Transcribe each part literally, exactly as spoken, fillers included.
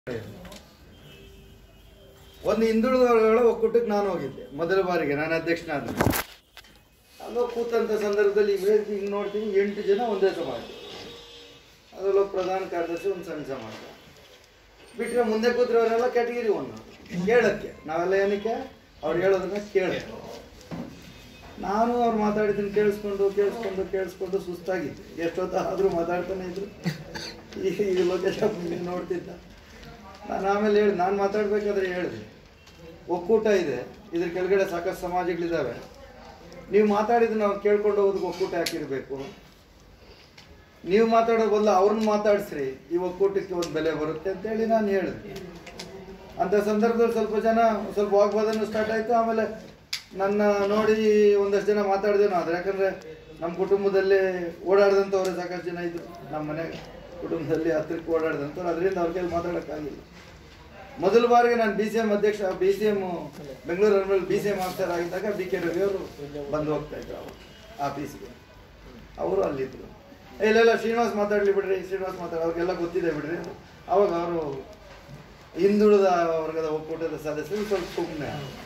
ಒಂದು ಹಿಂದುಳಿದವರುಗಳ ಒಕ್ಕೂಟಕ್ಕೆ ನಾನು ಹೋಗಿದ್ದೆ ಮೊದಲ ಬಾರಿಗೆ, ನಾನು ಅಧ್ಯಕ್ಷನಾದ. ಅಲ್ಲೋ ಕೂತಂಥ ಸಂದರ್ಭದಲ್ಲಿ ವೇದಿಕೆ ಹಿಂಗೆ ನೋಡ್ತೀನಿ, ಎಂಟು ಜನ ಒಂದೇ ಸಮಾಜ. ಅದರಲ್ಲೂ ಪ್ರಧಾನ ಕಾರ್ಯದರ್ಶಿ ಒಂದು ಸಣ್ಣ ಸಮಾಜ ಬಿಟ್ಟರೆ ಮುಂದೆ ಕೂತಿರೋರೆಲ್ಲ ಕ್ಯಾಟಗಿರಿ ಒಂದು ಕೇಳಕ್ಕೆ. ನಾವೆಲ್ಲ ಏನಕ್ಕೆ ಅವ್ರು ಹೇಳೋದನ್ನ ಕೇಳಕ್ಕೆ. ನಾನು ಅವ್ರು ಮಾತಾಡಿದ್ದೀನಿ ಕೇಳಿಸ್ಕೊಂಡು ಕೇಳಿಸ್ಕೊಂಡು ಕೇಳಿಸ್ಕೊಂಡು ಸುಸ್ತಾಗಿದ್ದೆ. ಎಷ್ಟೊತ್ತಾದರೂ ಮಾತಾಡ್ತಾನೆ ಇದ್ರು. ಈಗ ಈಗ ಲೊಕೇಶನ್ ನೋಡ್ತಿದ್ದ. ನಾನು ಆಮೇಲೆ ಹೇಳಿ, ನಾನು ಮಾತಾಡಬೇಕಾದ್ರೆ ಹೇಳಿದೆ, ಒಕ್ಕೂಟ ಇದೆ, ಇದ್ರ ಕೆಳಗಡೆ ಸಾಕಷ್ಟು ಸಮಾಜಗಳಿದ್ದಾವೆ, ನೀವು ಮಾತಾಡಿದ್ರೆ ನಾವು ಕೇಳ್ಕೊಂಡು ಹೋಗೋದಕ್ಕೆ ಒಕ್ಕೂಟ ಹಾಕಿರಬೇಕು. ನೀವು ಮಾತಾಡೋ ಬದಲು ಅವ್ರನ್ನ ಮಾತಾಡಿಸ್ರಿ, ಈ ಒಕ್ಕೂಟಕ್ಕೆ ಒಂದು ಬೆಲೆ ಬರುತ್ತೆ ಅಂತೇಳಿ ನಾನು ಹೇಳಿದೆ. ಅಂಥ ಸಂದರ್ಭದಲ್ಲಿ ಸ್ವಲ್ಪ ಜನ ಸ್ವಲ್ಪ ವಾಗ್ವಾದನೂ ಸ್ಟಾರ್ಟ್ ಆಯಿತು. ಆಮೇಲೆ ನನ್ನ ನೋಡಿ ಒಂದಷ್ಟು ಜನ ಮಾತಾಡಿದೇನೋ. ಆದರೆ ಯಾಕಂದರೆ ನಮ್ಮ ಕುಟುಂಬದಲ್ಲಿ ಓಡಾಡಿದಂಥವ್ರೆ ಸಾಕಷ್ಟು ಜನ ಇದ್ದರು, ನಮ್ಮ ಮನೆ ಕುಟುಂಬದಲ್ಲಿ ಹತ್ತಿರಕ್ಕೆ ಓಡಾಡಿದಂಥವ್ರು. ಅದರಿಂದ ಅವ್ರ ಕೈಲಿ ಮಾತಾಡೋಕ್ಕಾಗಿಲ್ಲ. ಮೊದಲ ಬಾರಿಗೆ ನಾನು ಬಿ ಸಿ ಎಮ್ ಅಧ್ಯಕ್ಷ, ಬಿ ಸಿ ಎಮ್ ಬೆಂಗಳೂರು ಅರ್ಮಲ್ ಬಿ ಸಿ ಎಮ್ ಆಫೀಸರ್ ಆಗಿದ್ದಾಗ ಬಿ ಕೆ ರವಿ ಅವರು ಬಂದು ಹೋಗ್ತಾ ಇದ್ರು ಅವರು ಆಫೀಸ್ಗೆ. ಅವರು ಅಲ್ಲಿದ್ದರು. ಇಲ್ಲೆಲ್ಲ ಶ್ರೀನಿವಾಸ್ ಮಾತಾಡಲಿ ಬಿಡ್ರಿ, ಶ್ರೀನಿವಾಸ್ ಮಾತಾಡ, ಅವ್ರಿಗೆಲ್ಲ ಗೊತ್ತಿದೆ ಬಿಡ್ರಿ. ಅವಾಗ ಅವರು ಹಿಂದುಳಿದ ವರ್ಗದ ಒಕ್ಕೂಟದ ಸದಸ್ಯರು ಸ್ವಲ್ಪ ಸುಮ್ಮನೆ.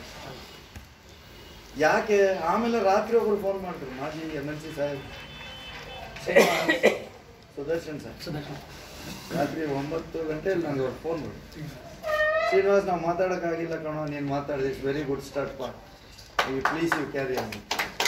ಯಾಕೆ ಆಮೇಲೆ ರಾತ್ರಿ ಒಬ್ರು ಫೋನ್ ಮಾಡಿದ್ರು, ಮಾಜಿ ಎಮ್ ಎಲ್ ಸಿ ಸಾಹೇಬ್ ಸುದರ್ಶನ್ ಸರ್, ರಾತ್ರಿ ಒಂಬತ್ತು ಗಂಟೆಯಲ್ಲಿ ನನಗೆ ಅವ್ರು ಫೋನ್ ಮಾಡಿ, ಶ್ರೀನಿವಾಸ್ ನಾವು ಮಾತಾಡೋಕ್ಕಾಗಿಲ್ಲ ಕಣೋ, ನೀನು ಮಾತಾಡಿದೆ, ಇಟ್ಸ್ ವೆರಿ ಗುಡ್ ಸ್ಟಾರ್ಟ್ ಪಾ, ಯು ಪ್ಲೀಸ್ ಯು ಕ್ಯಾರಿ ಅಂತ.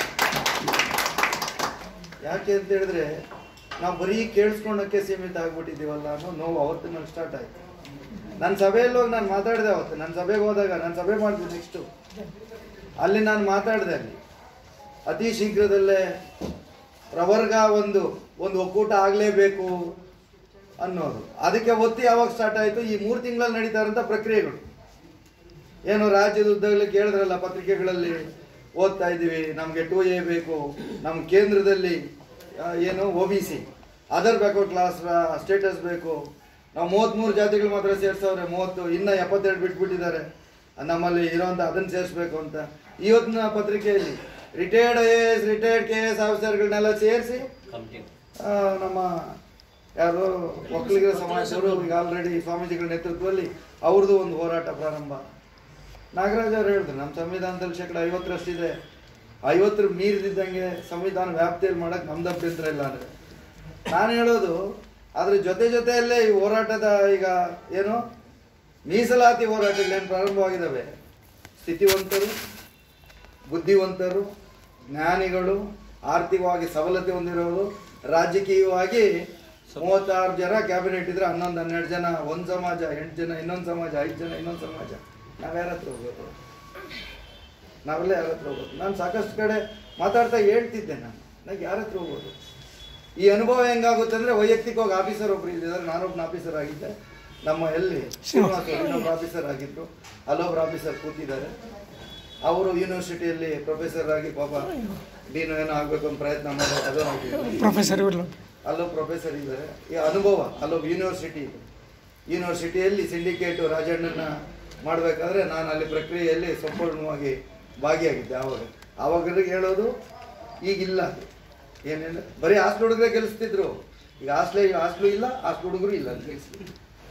ಯಾಕೆ ಅಂತ ಹೇಳಿದ್ರೆ ನಾವು ಬರೀ ಕೇಳಿಸ್ಕೊಂಡಕ್ಕೆ ಸೀಮಿತ ಆಗ್ಬಿಟ್ಟಿದ್ದೀವಲ್ಲ ಅನ್ನೋ ನೋವು ಅವತ್ತು ನನಗೆ ಸ್ಟಾರ್ಟ್ ಆಯಿತು. ನನ್ನ ಸಭೆಯಲ್ಲಿ ಹೋಗಿ ನಾನು ಮಾತಾಡಿದೆ. ಅವತ್ತು ನನ್ನ ಸಭೆಗೆ ಹೋದಾಗ, ನಾನು ಸಭೆ ಮಾಡಿದೆ ನೆಕ್ಸ್ಟು, ಅಲ್ಲಿ ನಾನು ಮಾತಾಡಿದೆ. ಅಲ್ಲಿ ಅತಿ ಶೀಘ್ರದಲ್ಲೇ ಪ್ರವರ್ಗ ಒಂದು ಒಂದು ಒಕ್ಕೂಟ ಆಗಲೇಬೇಕು ಅನ್ನೋದು. ಅದಕ್ಕೆ ಒತ್ತಿ ಯಾವಾಗ ಸ್ಟಾರ್ಟ್ ಆಯಿತು, ಈ ಮೂರು ತಿಂಗಳಲ್ಲಿ ನಡೀತಾ ಇರೋಂಥ ಪ್ರಕ್ರಿಯೆಗಳು. ಏನು ರಾಜ್ಯದ ಉದ್ದಗಲಕ್ಕೆ ಹೇಳಿದ್ರಲ್ಲ, ಪತ್ರಿಕೆಗಳಲ್ಲಿ ಓದ್ತಾ ಇದ್ದೀವಿ, ನಮಗೆ ಟು ಎ ಬೇಕು, ನಮ್ಮ ಕೇಂದ್ರದಲ್ಲಿ ಏನು O B C other backward class status ಬೇಕು, ನಾವು ಮೂವತ್ತ್ಮೂರು ಜಾತಿಗಳು ಮಾತ್ರ ಸೇರಿಸವ್ರೆ, ಮೂವತ್ತು ಇನ್ನೂ ಎಪ್ಪತ್ತೆರಡು ಬಿಟ್ಬಿಟ್ಟಿದ್ದಾರೆ ನಮ್ಮಲ್ಲಿ ಇರೋಂಥ, ಅದನ್ನು ಸೇರಿಸ್ಬೇಕು ಅಂತ. ಇವತ್ತಿನ ಪತ್ರಿಕೆಯಲ್ಲಿ retired I A S retired K A S ಆಫೀಸರ್ಗಳನ್ನೆಲ್ಲ ಸೇರಿಸಿ ನಮ್ಮ ಯಾರು ಒಕ್ಕಲಿಗರ ಸಮಾಜದವರು ಈಗ ಆಲ್ರೆಡಿ ಸ್ವಾಮೀಜಿಗಳ ನೇತೃತ್ವದಲ್ಲಿ ಅವ್ರದ್ದು ಒಂದು ಹೋರಾಟ ಪ್ರಾರಂಭ. ನಾಗರಾಜ್ ಅವರು ಹೇಳಿದ್ರು, ನಮ್ಮ ಸಂವಿಧಾನದಲ್ಲಿ ಶೇಕಡ ಐವತ್ತರಷ್ಟಿದೆ, ಐವತ್ತರ ಮೀರಿದಿದ್ದಂಗೆ ಸಂವಿಧಾನ ವ್ಯಾಪ್ತಿಯಲ್ಲಿ ಮಾಡೋಕ್ಕೆ ನಮ್ದು ಅಭ್ಯಂತರ ಇಲ್ಲ ಅಂದರೆ. ನಾನು ಹೇಳೋದು ಅದ್ರ ಜೊತೆ ಜೊತೆಯಲ್ಲೇ ಈ ಹೋರಾಟದ ಈಗ ಏನು ಮೀಸಲಾತಿ ಹೋರಾಟಗಳೇನು ಪ್ರಾರಂಭವಾಗಿದ್ದಾವೆ, ಸ್ಥಿತಿವಂತರು, ಬುದ್ಧಿವಂತರು, ಜ್ಞಾನಿಗಳು, ಆರ್ಥಿಕವಾಗಿ ಸಬಲತೆ ಹೊಂದಿರೋರು, ರಾಜಕೀಯವಾಗಿ ಮೂವತ್ತಾರು ಜನ ಕ್ಯಾಬಿನೆಟ್ ಇದ್ರೆ ಹನ್ನೊಂದು ಹನ್ನೆರಡು ಜನ ಒಂದು ಸಮಾಜ, ಎಂಟು ಜನ ಇನ್ನೊಂದು ಸಮಾಜ, ಐದು ಜನ ಇನ್ನೊಂದು ಸಮಾಜ. ನಾವು ಯಾರ ಹತ್ರ ಹೋಗೋದು? ನಾವೆಲ್ಲ ಯಾರ ಹತ್ರ ಹೋಗೋದು? ನಾನು ಸಾಕಷ್ಟು ಕಡೆ ಮಾತಾಡ್ತಾ ಹೇಳ್ತಿದ್ದೆ, ನಾನು ನನಗೆ ಯಾರ ಹತ್ರ ಹೋಗೋದು? ಈ ಅನುಭವ ಹೆಂಗಾಗುತ್ತೆ ಅಂದರೆ, ವೈಯಕ್ತಿಕವಾಗಿ ಆಫೀಸರ್ ಒಬ್ರು ಇದ್ದಾರೆ, ನಾನೊಬ್ಬನ ಆಫೀಸರ್ ಆಗಿದ್ದೆ, ನಮ್ಮ ಎಲ್ಲಿ ಶ್ರೀನಿವಾಸ ಇನ್ನೊಬ್ಬರು ಆಫೀಸರ್ ಆಗಿದ್ರು, ಅಲ್ಲೊಬ್ರು ಆಫೀಸರ್ ಕೂತಿದ್ದಾರೆ. ಅವರು ಯೂನಿವರ್ಸಿಟಿಯಲ್ಲಿ ಪ್ರೊಫೆಸರ್ ಆಗಿ ಪಾಪ ಡೀನು ಏನೋ ಆಗಬೇಕು ಅಂತ ಪ್ರಯತ್ನ ಮಾಡೋದು, ಅದು ಪ್ರೊಫೆಸರ್, ಅಲ್ಲೋ ಪ್ರೊಫೆಸರ್ ಇದ್ದಾರೆ. ಈ ಅನುಭವ ಅಲ್ಲೊಬ್ಬ ಯೂನಿವರ್ಸಿಟಿ ಇದೆ, ಯೂನಿವರ್ಸಿಟಿಯಲ್ಲಿ ಸಿಂಡಿಕೇಟು ರಾಜಣ್ಣನ ಮಾಡಬೇಕಾದ್ರೆ ನಾನು ಅಲ್ಲಿ ಪ್ರಕ್ರಿಯೆಯಲ್ಲಿ ಸಂಪೂರ್ಣವಾಗಿ ಭಾಗಿಯಾಗಿದ್ದೆ. ಆವಾಗ ಆವಾಗ ಹೇಳೋದು ಈಗಿಲ್ಲ, ಏನೇನು ಬರೀ ಹಾಸ್ಟೆಲ್ ಹುಡುಗರೇ ಗೆಲ್ಲಿಸ್ತಿದ್ರು. ಈಗ ಹಾಸ್ಟ್ಲೇ ಹಾಸ್ಟ್ಲು ಇಲ್ಲ, ಹಾಸ್ಟೆಲ್ ಹುಡುಗರು ಇಲ್ಲ ಅಂತ ಗೆಲ್ಲಿಸ್ತಿದ್ರು.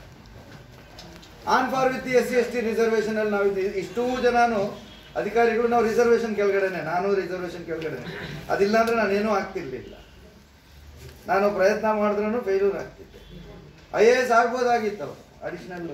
On par with S C S T reservation ಅಲ್ಲಿ ನಾವು ಇಷ್ಟೂ ಜನನು ಅಧಿಕಾರಿಗಳು ನಾವು ರಿಸರ್ವೇಷನ್ ಕೆಳಗಡೆನೆ, ನಾನು ರಿಸರ್ವೇಷನ್ ಕೆಳಗಡೆನೆ. ಅದಿಲ್ಲ ಅಂದರೆ ನಾನೇನೂ ಆಗ್ತಿರ್ಲಿಲ್ಲ. ನಾನು ಪ್ರಯತ್ನ ಮಾಡಿದ್ರೂ ಫೇಲ್ಯೂರ್ ಆಗ್ತಿದ್ದೆ. ಐ ಎ ಎಸ್ ಆಗ್ಬೋದಾಗಿತ್ತು, ಅಡಿಷನಲ್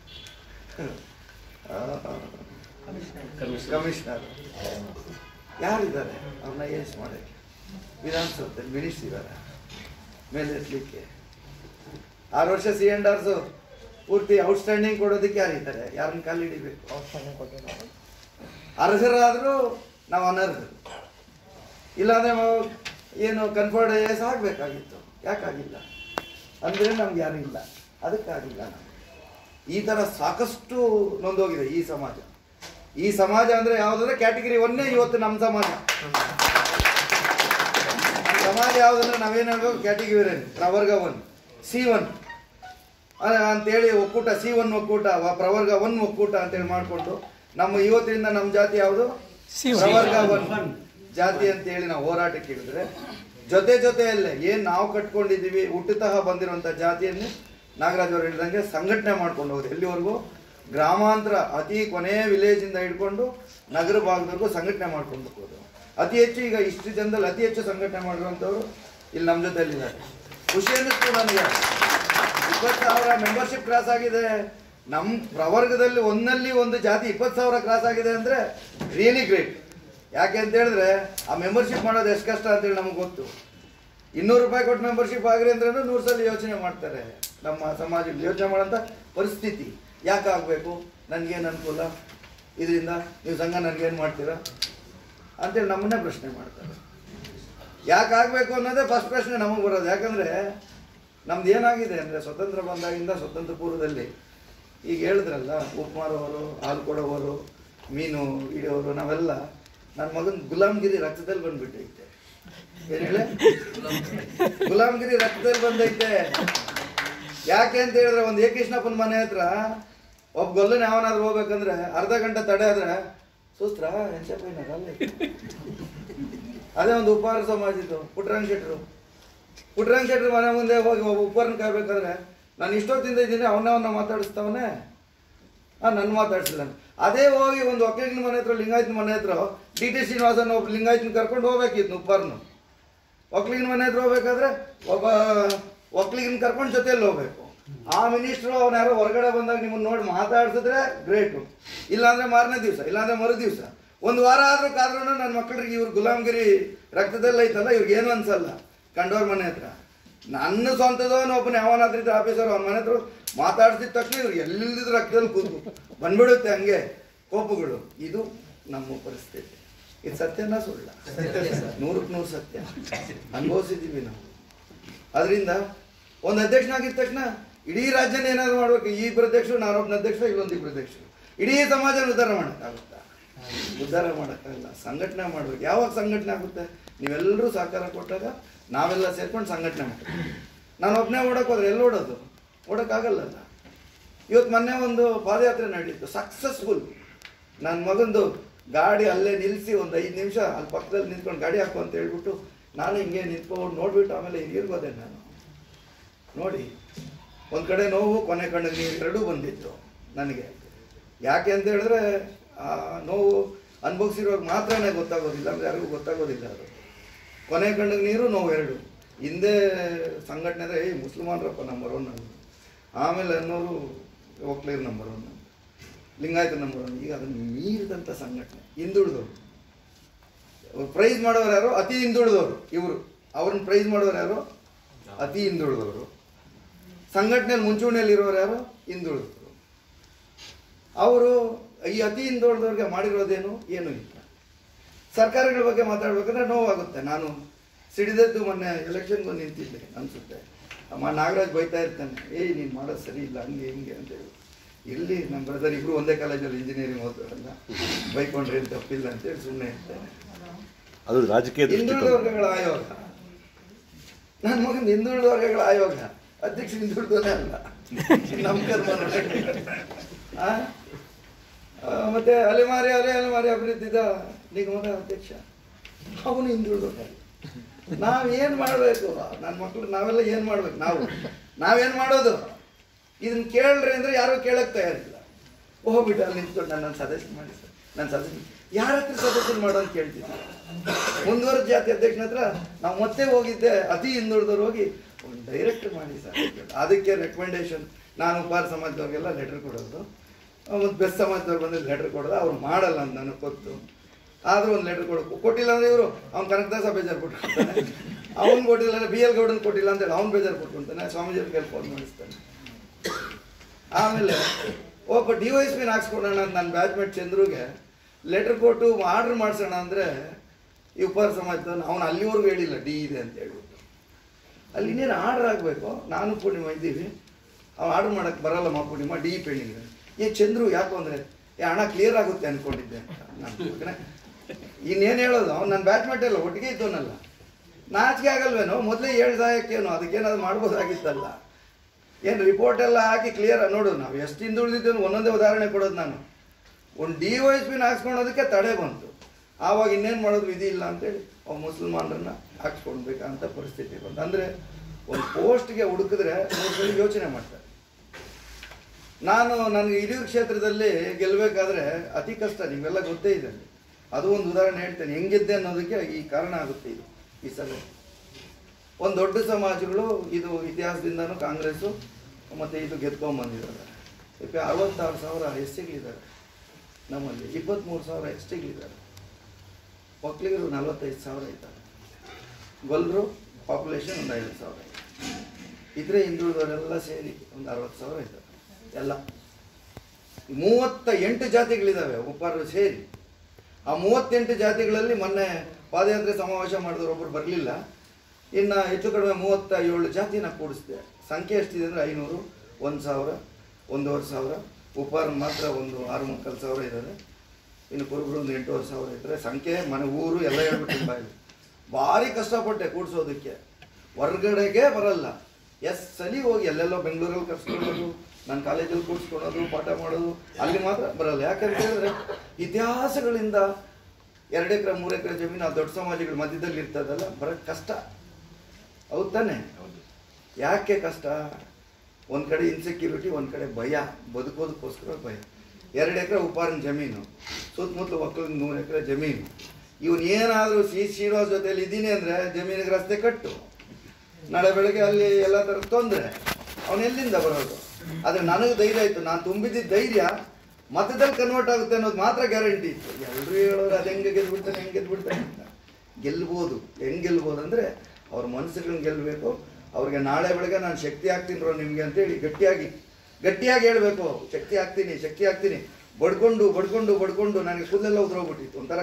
ಕಮಿಷನರ್ ಯಾರಿದ್ದಾರೆ ಅವ್ರನ್ನ ಐ ಎ ಎಸ್ ಮಾಡೋಕ್ಕೆ? ವಿಧಾನಸೌಧದಲ್ಲಿ ಮಿನಿಸ್ಟ್ರ್ ಇದ್ದಾರೆ ಮೇಲೆ ಎತ್ತಲಿಕ್ಕೆ. ಆರು ವರ್ಷ ಸಿ ಎಂಡ್ ಆರ್ಸು ಪೂರ್ತಿ ಔಟ್ಸ್ಟ್ಯಾಂಡಿಂಗ್ ಕೊಡೋದಕ್ಕೆ ಯಾರಿದ್ದಾರೆ? ಯಾರನ್ನ ಕಾಲು ಹಿಡಿಬೇಕು? ಅರ್ಹರಾದರೂ ನಾವು ಅನರ್ಹರು. ಇಲ್ಲಾಂದರೆ ಏನು ಕನ್ಫರ್ಡ್ ಐ ಎ ಎಸ್ ಆಗಬೇಕಾಗಿತ್ತು, ಯಾಕಾಗಿಲ್ಲ ಅಂದರೆ ನಮ್ಗೆ ಯಾರೂ ಇಲ್ಲ, ಅದಕ್ಕಾಗಿಲ್ಲ. ನಾವು ಈ ಥರ ಸಾಕಷ್ಟು ನೊಂದೋಗಿದೆ ಈ ಸಮಾಜ. ಈ ಸಮಾಜ ಅಂದರೆ ಯಾವುದಂದ್ರೆ ಕ್ಯಾಟಗಿರಿ ಒನ್ನೇ ಇವತ್ತು ನಮ್ಮ ಸಮಾಜ. ಸಮಾಜ ಯಾವುದಂದ್ರೆ ನಾವೇನು ಹೇಳ್ಬೇಕು, ಕ್ಯಾಟಗಿರಿ ಪ್ರವರ್ಗ ಒನ್, ಸಿ ಒನ್ ಅಂತೇಳಿ ಒಕ್ಕೂಟ, ಸಿ ಒನ್ ಒಕ್ಕೂಟ, ಪ್ರವರ್ಗ ಒನ್ ಒಕ್ಕೂಟ ಅಂತೇಳಿ ಮಾಡಿಕೊಂಡು ನಮ್ಮ ಇವತ್ತಿನಿಂದ ನಮ್ಮ ಜಾತಿ ಯಾವುದು? ಪ್ರವರ್ಗ ಒನ್ ಜಾತಿ ಅಂತೇಳಿ ನಾವು ಹೋರಾಟಕ್ಕೆ ಇಳಿದ್ರೆ, ಜೊತೆ ಜೊತೆಯಲ್ಲೇ ಏನು ನಾವು ಕಟ್ಕೊಂಡಿದ್ದೀವಿ ಹುಟ್ಟುತಃ ಬಂದಿರುವಂಥ ಜಾತಿಯನ್ನು ನಾಗರಾಜ್ ಅವರು ಹೇಳಿದಂಗೆ ಸಂಘಟನೆ ಮಾಡ್ಕೊಂಡು ಹೋಗೋದು ಎಲ್ಲಿವರೆಗೂ ಗ್ರಾಮಾಂತರ ಅತಿ ಕೊನೆಯ ವಿಲೇಜಿಂದ ಹಿಡ್ಕೊಂಡು ನಗರ ಭಾಗದವರೆಗೂ ಸಂಘಟನೆ ಮಾಡ್ಕೊಂಡು ಹೋಗೋದು. ಅತಿ ಹೆಚ್ಚು ಈಗ ಇಷ್ಟು ಜನದಲ್ಲಿ ಅತಿ ಹೆಚ್ಚು ಸಂಘಟನೆ ಮಾಡಿರುವಂಥವ್ರು ಇಲ್ಲಿ ನಮ್ಮ ಜೊತೆಯಲ್ಲಿದ್ದಾರೆ. ಖುಷಿ ಅನ್ನಿಸ್ತು ನನಗೆ. ಇಪ್ಪತ್ತು ಸಾವಿರ ಮೆಂಬರ್ಶಿಪ್ ಕ್ರಾಸ್ ಆಗಿದೆ. ನಮ್ಮ ಪ್ರವರ್ಗದಲ್ಲಿ ಒಂದಲ್ಲಿ ಒಂದು ಜಾತಿ ಇಪ್ಪತ್ತು ಸಾವಿರ ಕ್ರಾಸ್ ಆಗಿದೆ ಅಂದರೆ ರಿಯಲಿ ಗ್ರೇಟ್. ಯಾಕೆ ಅಂತ ಹೇಳಿದ್ರೆ ಆ ಮೆಂಬರ್ಶಿಪ್ ಮಾಡೋದು ಎಷ್ಟು ಕಷ್ಟ ಅಂತೇಳಿ ನಮಗೆ ಗೊತ್ತು. ಇನ್ನೂರು ರೂಪಾಯಿ ಕೊಟ್ಟು ಮೆಂಬರ್ಶಿಪ್ ಆಗ್ರಿ ಅಂದ್ರೆ ನೂರು ಸಲ ಯೋಚನೆ ಮಾಡ್ತಾರೆ. ನಮ್ಮ ಸಮಾಜದಲ್ಲಿ ಯೋಚನೆ ಮಾಡೋಂಥ ಪರಿಸ್ಥಿತಿ. ಯಾಕೆ ಆಗಬೇಕು, ನನಗೇನು ಅನುಕೂಲ ಇದರಿಂದ, ನೀವು ಸಂಘ ನನಗೇನು ಮಾಡ್ತೀರಾ ಅಂತೇಳಿ ನಮ್ಮನ್ನೇ ಪ್ರಶ್ನೆ ಮಾಡ್ತಾರೆ. ಯಾಕೆ ಆಗಬೇಕು ಅನ್ನೋದೇ ಫಸ್ಟ್ ಪ್ರಶ್ನೆ ನಮಗೆ ಬರೋದು. ಯಾಕಂದರೆ ನಮ್ದು ಏನಾಗಿದೆ ಅಂದರೆ ಸ್ವತಂತ್ರ ಬಂದಾಗಿಂದ ಸ್ವತಂತ್ರ ಪೂರ್ವದಲ್ಲಿ ಈಗ ಹೇಳಿದ್ರಲ್ಲ, ಉಪ್ಪು ಮಾರೋರು, ಹಾಲು ಕೊಡೋವರು, ಮೀನು ಹಿಡಿಯೋರು, ನಾವೆಲ್ಲ ನನ್ನ ಮಗನ ಗುಲಾಮ್ಗಿರಿ ರಕ್ತದಲ್ಲಿ ಬಂದ್ಬಿಟ್ಟೈತೆ. ಏನು ಹೇಳಿ, ಗುಲಾಮ್ಗಿರಿ ರಕ್ತದಲ್ಲಿ ಬಂದೈತೆ. ಯಾಕೆ ಅಂತ ಹೇಳಿದ್ರೆ ಒಂದು ಎ ಕೃಷ್ಣಪ್ಪನ ಮನೆ ಹತ್ರ ಒಬ್ಬ ಗೊಲ್ಲನ ಯಾವನಾದ್ರೂ ಹೋಗ್ಬೇಕಂದ್ರೆ ಅರ್ಧ ಗಂಟೆ ತಡೆ ಆದ್ರೆ ಸುಸ್ತ್ರ ಹೆಂಚಪ್ಪಯ್ಯನಲ್ಲ. ಅದೇ ಒಂದು ಉಪಹಾರ ಸಮಾಜದ್ದು ಪುಟ್ರಂಗ ಶೆಟ್ರು ಪುಟ್ರಂಗ ಶೆಟ್ರು ಮನೆ ಮುಂದೆ ಹೋಗಿ ಒಬ್ಬ ಉಪಹಾರನ ಕಾಯ್ಬೇಕಾದ್ರೆ ನಾನು ಇಷ್ಟೊತ್ತಿಂದ ಇದ್ದೀನಿ, ಅವನವನ್ನ ಮಾತಾಡಿಸ್ತವನೇ, ಹಾಂ ನನ್ನ ಮಾತಾಡ್ಸಿಲ್ಲ. ಅದೇ ಹೋಗಿ ಒಂದು ಒಕ್ಕಲಿಗನ ಮನೆ ಹತ್ರ, ಲಿಂಗಾಯತನ ಮನೆ ಹತ್ರ ಡಿ ಟಿ ಶ್ರೀನಿವಾಸನ್ ಒಬ್ಬ ಲಿಂಗಾಯತನ ಕರ್ಕೊಂಡು ಹೋಗ್ಬೇಕಿತ್ತು ಉಪ್ಪಾರನು. ಒಕ್ಕಲಿಗನ ಮನೆ ಹತ್ರ ಹೋಗ್ಬೇಕಾದ್ರೆ ಒಬ್ಬ ಒಕ್ಕಲಿಗನ ಕರ್ಕೊಂಡು ಜೊತೆಯಲ್ಲಿ ಹೋಗ್ಬೇಕು. ಆ ಮಿನಿಸ್ಟ್ರು ಅವನ ಯಾರೋ ಹೊರಗಡೆ ಬಂದಾಗ ನಿಮ್ಮನ್ನು ನೋಡಿ ಮಾತಾಡ್ಸಿದ್ರೆ ಗ್ರೇಟು, ಇಲ್ಲಾಂದ್ರೆ ಮಾರನೇ ದಿವಸ, ಇಲ್ಲಾಂದ್ರೆ ಮರು ದಿವಸ, ಒಂದು ವಾರ ಆದ್ರೂ ಕಾದ್ರೂ ನನ್ನ ಮಕ್ಕಳಿಗೆ ಇವ್ರು ಗುಲಾಮ್ಗಿರಿ ರಕ್ತದಲ್ಲಿ ಐತಲ್ಲ, ಇವ್ರಿಗೆ ಏನು ಅನ್ಸಲ್ಲ. ಕಂಡೋರ್ ಮನೆ ಹತ್ರ ನನ್ನ ಸ್ವಂತದವನು ಒಬ್ಬನ ಯಾವನಾದ್ರಿದ್ದ ಆಫೀಸರ್ ಅವನ ಮನೆ ಹತ್ರ ಮಾತಾಡ್ಸಿದ ತಕ್ಷಣ ಇವ್ರು ಎಲ್ಲಿದ್ದ ರಕ್ತದಲ್ಲಿ ಕೂತು ಬಂದ್ಬಿಡುತ್ತೆ ಹಂಗೆ ಕೋಪಗಳು. ಇದು ನಮ್ಮ ಪರಿಸ್ಥಿತಿ. ಇದು ಸತ್ಯನ ಸುಳ್ಳ? ನೂರಕ್ಕೆ ನೂರು ಸತ್ಯ. ಅನುಭವಿಸಿದ್ದೀವಿ ನಾವು. ಅದರಿಂದ ಒಂದು ಅಧ್ಯಕ್ಷನಾಗಿದ್ದ ತಕ್ಷಣ ಇಡೀ ರಾಜ್ಯನ ಏನಾದ್ರು ಮಾಡ್ಬೇಕು. ಈ ಇಬ್ಬರು ಅಧ್ಯಕ್ಷರು, ನಾನೊಬ್ಬನ ಅಧ್ಯಕ್ಷರು, ಇಲ್ಲೊಂದು ಇಬ್ಬರು ಅಧ್ಯಕ್ಷರು, ಇಡೀ ಸಮಾಜ ಉದ್ಧಾರ ಮಾಡೋಕ್ಕಾಗುತ್ತಾ? ಉದ್ಧಾರ ಮಾಡೋಕ್ಕಾಗಲ್ಲ. ಸಂಘಟನೆ ಮಾಡ್ಬೇಕು. ಯಾವಾಗ ಸಂಘಟನೆ ಆಗುತ್ತೆ? ನೀವೆಲ್ಲರೂ ಸಹಕಾರ ಕೊಟ್ಟಾಗ ನಾವೆಲ್ಲ ಸೇರ್ಕೊಂಡು ಸಂಘಟನೆ ಮಾಡ್ತೀವಿ. ನಾನು ಒಬ್ಬನೇ ಓಡೋಕೆ ಹೋದ್ರೆ ಎಲ್ಲಿ ಓಡೋದು? ಓಡೋಕ್ಕಾಗಲ್ಲಲ್ಲ. ಇವತ್ತು ಮೊನ್ನೆ ಒಂದು ಪಾದಯಾತ್ರೆ ನಡೀತು, ಸಕ್ಸಸ್ಫುಲ್. ನನ್ನ ಮಗಂದು ಗಾಡಿ ಅಲ್ಲೇ ನಿಲ್ಲಿಸಿ ಒಂದು ಐದು ನಿಮಿಷ ಅಲ್ಲಿ ಪಕ್ಕದಲ್ಲಿ ನಿಂತ್ಕೊಂಡು ಗಾಡಿ ಹಾಕು ಅಂತ ಹೇಳ್ಬಿಟ್ಟು ನಾನು ಹಿಂಗೆ ನಿಂತ್ಕೊಂಡು ನೋಡ್ಬಿಟ್ಟು ಆಮೇಲೆ ಹಿರಿಯರ್ಗೋದೆ. ನಾನು ನೋಡಿ ಒಂದು ಕಡೆ ನೋವು, ಕೊನೆ ಕಣ್ಣಿಗೆ ನೀರು ಎರಡೂ ಬಂದಿತ್ತು ನನಗೆ. ಯಾಕೆ ಅಂತ ಹೇಳಿದ್ರೆ ಆ ನೋವು ಅನುಭವಿಸಿರೋವಾಗ ಮಾತ್ರನೇ ಗೊತ್ತಾಗೋದಿಲ್ಲ, ಅಂದರೆ ಯಾರಿಗೂ ಗೊತ್ತಾಗೋದಿಲ್ಲ. ಅದು ಕೊನೆ ಕಣ್ಣಿಗೆ ನೀರು, ನೋವು ಎರಡು. ಹಿಂದೆ ಸಂಘಟನೆ ಅಂದರೆ ಏಯ್ ಮುಸ್ಲಿಮಾನ್ರಪ್ಪ ನಂಬರ್ ಒನ್ ನಾನು, ಆಮೇಲೆ ಅನ್ನೋರು ಒಕ್ಕಲಿಗರ number one, Lingayat number one. ಈಗ ಅದನ್ನು ಮೀರಿದಂಥ ಸಂಘಟನೆ. ಹಿಂದುಳಿದವರು ಪ್ರೈಸ್ ಮಾಡೋರು ಯಾರು? ಅತಿ ಹಿಂದುಳಿದವರು. ಇವರು ಅವ್ರನ್ನ ಪ್ರೈಸ್ ಮಾಡೋರು ಯಾರು? ಅತಿ ಹಿಂದುಳಿದವರು. ಸಂಘಟನೆಯಲ್ಲಿ ಮುಂಚೂಣಿಯಲ್ಲಿರೋರು ಯಾರು? ಹಿಂದುಳಿದವರು. ಅವರು ಈ ಅತಿ ಹಿಂದುಳಿದವ್ರಿಗೆ ಮಾಡಿರೋದೇನು? ಏನೂ ಇಲ್ಲ. ಸರ್ಕಾರಗಳ ಬಗ್ಗೆ ಮಾತಾಡ್ಬೇಕಂದ್ರೆ ನೋವಾಗುತ್ತೆ. ನಾನು ಸಿಡಿದದ್ದು ಮೊನ್ನೆ ಎಲೆಕ್ಷನ್ಗೂ ನಿಂತಿದ್ದೆ ಅನಿಸುತ್ತೆ. ಅಮ್ಮ ನಾಗರಾಜ್ ಬೈತಾ ಇರ್ತಾನೆ, ಏಯ್ ನೀನು ಮಾಡೋದು ಸರಿ ಇಲ್ಲ, ಹಂಗೆ ಹಿಂಗೆ ಅಂತೇಳಿ. ಇಲ್ಲಿ ನಮ್ಮ ಬ್ರದರ್ ಇಬ್ಬರು ಒಂದೇ ಕಾಲೇಜಲ್ಲಿ ಇಂಜಿನಿಯರಿಂಗ್ ಓದ್ತಾರಲ್ಲ, ಬೈಕೊಂಡ್ರೆ ಏನು ತಪ್ಪಿಲ್ಲ ಅಂತೇಳಿ ಸುಮ್ಮನೆ ಇರ್ತೇನೆ. ಅದು ರಾಜಕೀಯ ಹಿಂದುಳಿದ ವರ್ಗಗಳ ಆಯೋಗ, ನನ್ನ ಮಗನ ಹಿಂದುಳಿದ ವರ್ಗಗಳ ಆಯೋಗ ಅಧ್ಯಕ್ಷ ಹಿಂದುಳಿದವನೇ ಅಲ್ಲ, ನಮ್ಮ ಕರ್ಮ. ಮತ್ತೆ ಅಲೆಮಾರಿ ಅಲೆ ಅಲೆಮಾರಿ ಅಭಿವೃದ್ಧಿದ ನಿಗಮದ ಅಧ್ಯಕ್ಷ, ಅವನು ಹಿಂದುಳಿದವನೇ. ನಾವೇನು ಮಾಡಬೇಕು? ನನ್ನ ಮಕ್ಕಳು ನಾವೆಲ್ಲ ಏನು ಮಾಡ್ಬೇಕು? ನಾವು ನಾವೇನು ಮಾಡೋದು? ಇದನ್ನ ಕೇಳ್ರಿ ಅಂದರೆ ಯಾರೂ ಕೇಳಕ್ಕೆ ತಯಾರಿಲ್ಲ. ಹೋಗ್ಬಿಟ್ಟು ಅಲ್ಲಿ ನಿಂತ್ಕೊಂಡು ನಾನು ನನ್ನ ಸದಸ್ಯ ಮಾಡಿ ಸರ್, ನನ್ನ ಸದಸ್ಯ ಯಾರ ಹತ್ರ ಸದಸ್ಯರು ಮಾಡೋ ಅಂತ ಕೇಳ್ತೀನಿ. ಮುಂದುವರೆದ ಜಾತಿ ಅಧ್ಯಕ್ಷನ ಹತ್ರ ನಾವು ಮತ್ತೆ ಹೋಗಿದ್ದೆ, ಅತಿ ಹಿಂದುಳಿದವ್ರು ಹೋಗಿ ಒಂದು ಡೈರೆಕ್ಟ್ ಮಾಡಿ ಸರ್. ಅದಕ್ಕೆ ರೆಕಮೆಂಡೇಶನ್ ನಾನು ಉಪಹಾರ ಸಮಾಜದವ್ರಿಗೆಲ್ಲ ಲೆಟರ್ ಕೊಡೋದು, ಮತ್ತು ಬೆಸ್ಟ್ ಸಮಾಜದವ್ರು ಬಂದು ಲೆಟರ್ ಕೊಡೋದು. ಅವ್ರು ಮಾಡಲ್ಲ ಅಂತ ನನಗೆ ಗೊತ್ತು, ಆದರೂ ಒಂದು ಲೆಟರ್ ಕೊಡೋಕು ಕೊಟ್ಟಿಲ್ಲ ಅಂದರೆ ಇವರು ಅವ್ನು ಕನಕದಾಸ ಬೇಜಾರು ಕೊಟ್ಕೊಳ್ತಾನೆ, ಅವ್ನು ಕೊಟ್ಟಿಲ್ಲ ಅಂದರೆ ಬಿ ಎಲ್ ಗೌಡನ್ ಕೊಟ್ಟಿಲ್ಲ ಅಂತೇಳಿ ಅವ್ನು ಬೇಜಾರು ಕೊಟ್ಕೊಳ್ತಾನೆ, ಸ್ವಾಮೀಜಿಯವ್ರ ಕೈಲಿ ಫೋನ್ ಮಾಡಿಸ್ತಾನೆ. ಆಮೇಲೆ ಒಬ್ಬ ಡಿ ವೈ ಎಸ್ ಪಿನ ಹಾಕ್ಸ್ಕೊಡೋಣ ಅಂತ ನನ್ನ ಬ್ಯಾಚ್ಮೇಟ್ ಚಂದ್ರುಗೆ ಲೆಟರ್ ಕೊಟ್ಟು ಆರ್ಡ್ರ್ ಮಾಡಿಸೋಣ ಅಂದರೆ ಈ ಉಪಹಾರ ಸಮಾಜದವನು ಅವನು ಅಲ್ಲಿವರೆಗೂ ಹೇಳಿಲ್ಲ ಡಿ ಇದೆ ಅಂತ ಹೇಳ್ಬಿಟ್ಟು. ಅಲ್ಲಿ ಇನ್ನೇನು ಆರ್ಡ್ರ್ ಆಗಬೇಕು, ನಾನು ಪೂರ್ಣಿಮಾ ಇದ್ದೀವಿ, ಅವ್ನು ಆರ್ಡ್ರ್ ಮಾಡೋಕ್ಕೆ ಬರಲ್ಲಮ್ಮ ಪೂರ್ಣಿಮಾ, ಡಿ ಪೆಂಡಿಂಗ್. ಏ ಚಂದ್ರು ಯಾಕೋ ಅಂದರೆ ಏ ಹಣ ಕ್ಲಿಯರ್ ಆಗುತ್ತೆ ಅಂದ್ಕೊಂಡಿದ್ದೆ ನಾನು. ಇನ್ನೇನು ಹೇಳೋದು, ಅವ್ನು ನನ್ನ ಬ್ಯಾಚ್ಮೇಟ್ ಎಲ್ಲ ಒಟ್ಟಿಗೆ ಇದ್ದವನಲ್ಲ, ನಾಚಿಕೆ ಆಗಲ್ವೇನೋ? ಮೊದಲೇ ಏಳು ಸಹಾಯಕ್ಕೇನು ಅದಕ್ಕೇನಾದ್ರು ಮಾಡ್ಬೋದಾಗಿತ್ತಲ್ಲ. ಏನು ರಿಪೋರ್ಟ್ ಎಲ್ಲ ಹಾಕಿ ಕ್ಲಿಯರ್ ನೋಡು. ನಾವು ಎಷ್ಟು ಹಿಂದುಳಿದಿದ್ದೇವೆ ಒಂದೊಂದೇ ಉದಾಹರಣೆ ಕೊಡೋದು. ನಾನು ಒಂದು ಡಿ ವೈ ಎಸ್ ಪಿನ ಹಾಕ್ಸ್ಕೊಳೋದಕ್ಕೆ ತಡೆ ಬಂತು. ಆವಾಗ ಇನ್ನೇನು ಮಾಡೋದು, ವಿಧಿ ಇಲ್ಲ ಅಂತೇಳಿ ಅವು ಮುಸಲ್ಮಾನರನ್ನ ಹಾಕ್ಸ್ಕೊಳ್ಬೇಕಂತ ಪರಿಸ್ಥಿತಿ ಬಂತು. ಅಂದರೆ ಒಂದು ಪೋಸ್ಟ್ಗೆ ಹುಡುಕಿದ್ರೆ ಮೂರು ಸಲ ಯೋಚನೆ ಮಾಡ್ತಾರೆ. ನಾನು ನನಗೆ ಹಿರಿಯೂರು ಕ್ಷೇತ್ರದಲ್ಲಿ ಗೆಲ್ಲಬೇಕಾದ್ರೆ ಅತಿ ಕಷ್ಟ, ನಿಮಗೆಲ್ಲ ಗೊತ್ತೇ ಇದೆ. ಅದು ಒಂದು ಉದಾಹರಣೆ ಹೇಳ್ತೇನೆ ಹೆಂಗಿದ್ದೆ ಅನ್ನೋದಕ್ಕೆ ಈ ಕಾರಣ ಆಗುತ್ತೆ. ಇದು ಈ ಸಭೆ ಒಂದು ದೊಡ್ಡ ಸಮಾಜಗಳು ಇದು ಇತಿಹಾಸದಿಂದನೂ ಕಾಂಗ್ರೆಸ್ಸು ಮತ್ತು ಇದು ಗೆದ್ಕೊಂಡ್ಬಂದಿದ್ದಾರೆ. ಈಗ ಅರವತ್ತಾರು ಸಾವಿರ ಎಸ್ ಟಿಗಳಿದ್ದಾರೆ ನಮ್ಮಲ್ಲಿ, ಇಪ್ಪತ್ತ್ಮೂರು ಸಾವಿರ ಎಸ್ ಟಿಗಳಿದ್ದಾರೆ, ಒಕ್ಕಲಿಗರು ನಲವತ್ತೈದು ಸಾವಿರ ಇದ್ದಾರೆ, ಗೊಲ್ಲರು ಪಾಪ್ಯುಲೇಷನ್ ಒಂದು ಐವತ್ತು ಸಾವಿರ ಇದೆ, ಇದ್ರೆ ಹಿಂದುಳಿದವರೆಲ್ಲ ಸೇರಿ ಒಂದು ಅರವತ್ತು ಸಾವಿರ ಇದ್ದಾರೆ. ಎಲ್ಲ ಮೂವತ್ತ ಎಂಟು ಜಾತಿಗಳಿದ್ದಾವೆ ಒಬ್ಬರು ಸೇರಿ. ಆ ಮೂವತ್ತೆಂಟು ಜಾತಿಗಳಲ್ಲಿ ಮೊನ್ನೆ ಪಾದಯಾತ್ರೆ ಸಮಾವೇಶ ಮಾಡಿದವರು ಒಬ್ಬರು ಬರಲಿಲ್ಲ. ಇನ್ನು ಹೆಚ್ಚು ಕಡಿಮೆ ಮೂವತ್ತ ಏಳು ಜಾತಿನ ಕೂಡಿಸಿದೆ. ಸಂಖ್ಯೆ ಎಷ್ಟಿದೆ ಅಂದರೆ ಐನೂರು, ಒಂದು ಸಾವಿರ, ಒಂದೂವರೆ ಸಾವಿರ, ಉಪಾರ ಮಾತ್ರ ಒಂದು ಆರು ಮುಕ್ಕಾಲು ಸಾವಿರ ಇದ್ದಾರೆ, ಇನ್ನು ಕುರುಬರು ಒಂದು ಎಂಟೂವರೆ ಸಾವಿರ ಇದ್ದಾರೆ. ಸಂಖ್ಯೆ ಮನೆ ಊರು ಎಲ್ಲ ಹೇಳ್ಬಿಟ್ಟು ಬಾಯಿ ಭಾರಿ ಕಷ್ಟಪಟ್ಟೆ ಕೂಡಿಸೋದಕ್ಕೆ, ಹೊರ್ಗಡೆಗೆ ಬರಲ್ಲ. ಎಸ್ ಸಲಿ ಹೋಗಿ ಎಲ್ಲೆಲ್ಲೋ ಬೆಂಗಳೂರಲ್ಲಿ ಕರ್ಸ್ಕೊಳ್ಳೋದು, ನಾನು ಕಾಲೇಜಲ್ಲಿ ಕೂಡಿಸ್ಕೊಳ್ಳೋದು, ಪಾಠ ಮಾಡೋದು, ಅಲ್ಲಿ ಮಾತ್ರ ಬರಲ್ಲ. ಯಾಕಂತ ಹೇಳಿದ್ರೆ ಇತಿಹಾಸಗಳಿಂದ ಎರಡು ಎಕರೆ ಮೂರು ಎಕರೆ ಜಮೀನು ಆ ದೊಡ್ಡ ಸಮಾಜಗಳ ಮಧ್ಯದಲ್ಲಿ ಇರ್ತದಲ್ಲ, ಬರೋಕ್ಕೆ ಕಷ್ಟ. ಹೌದು ತಾನೆ? ಯಾಕೆ ಕಷ್ಟ? ಒಂದು ಕಡೆ ಇನ್ಸೆಕ್ಯೂರಿಟಿ, ಒಂದು ಕಡೆ ಭಯ, ಬದುಕೋದಕ್ಕೋಸ್ಕರ ಭಯ. ಎರಡು ಎಕರೆ ಉಪಾರನ ಜಮೀನು, ಸುತ್ತಮುತ್ತಲು ಒಕ್ಕಲಿಗೆ ನೂರು ಎಕರೆ ಜಮೀನು. ಇವನು ಏನಾದರೂ ಸಿ ಶ್ರೀನಿವಾಸ್ ಜೊತೆಯಲ್ಲಿ ಇದ್ದೀನಿ ಅಂದರೆ ಜಮೀನಿಗೆ ರಸ್ತೆ ಕಟ್ಟು, ನಾಳೆ ಬೆಳಗ್ಗೆ ಅಲ್ಲಿ ಎಲ್ಲ ಥರದ ತೊಂದರೆ, ಅವನು ಎಲ್ಲಿಂದ ಬರೋದು? ಆದರೆ ನನಗೆ ಧೈರ್ಯ ಆಯಿತು, ನಾನು ತುಂಬಿದ್ದ ಧೈರ್ಯ ಮತದಲ್ಲಿ ಕನ್ವರ್ಟ್ ಆಗುತ್ತೆ ಅನ್ನೋದು ಮಾತ್ರ ಗ್ಯಾರಂಟಿ ಇತ್ತು. ಎಲ್ಲರೂ ಹೇಳೋರು ಅದು ಹೆಂಗೆ ಗೆದ್ಬಿಡ್ತಾನೆ ಹೆಂಗೆ ಗೆದ್ಬಿಡ್ತಾನೆ ಅಂತ. ಗೆಲ್ಬೋದು. ಹೆಂಗೆ ಗೆಲ್ಬೋದು ಅಂದರೆ ಅವ್ರ ಮನಸ್ಸುಗಳನ್ನ ಗೆಲ್ಲಬೇಕು. ಅವ್ರಿಗೆ ನಾಳೆ ಬೆಳಗ್ಗೆ ನಾನು ಶಕ್ತಿ ಆಗ್ತೀನಿ ರೋ ನಿಮಗೆ ಅಂತೇಳಿ ಗಟ್ಟಿಯಾಗಿ ಗಟ್ಟಿಯಾಗಿ ಹೇಳಬೇಕು, ಶಕ್ತಿ ಆಗ್ತೀನಿ ಶಕ್ತಿ ಆಗ್ತೀನಿ. ಬಡ್ಕೊಂಡು ಬಡ್ಕೊಂಡು ಬಡ್ಕೊಂಡು ನನಗೆ ಕೂದಲೆಲ್ಲ ಉದುರೋಗ್ಬಿಟ್ಟಿತ್ತು. ಒಂಥರ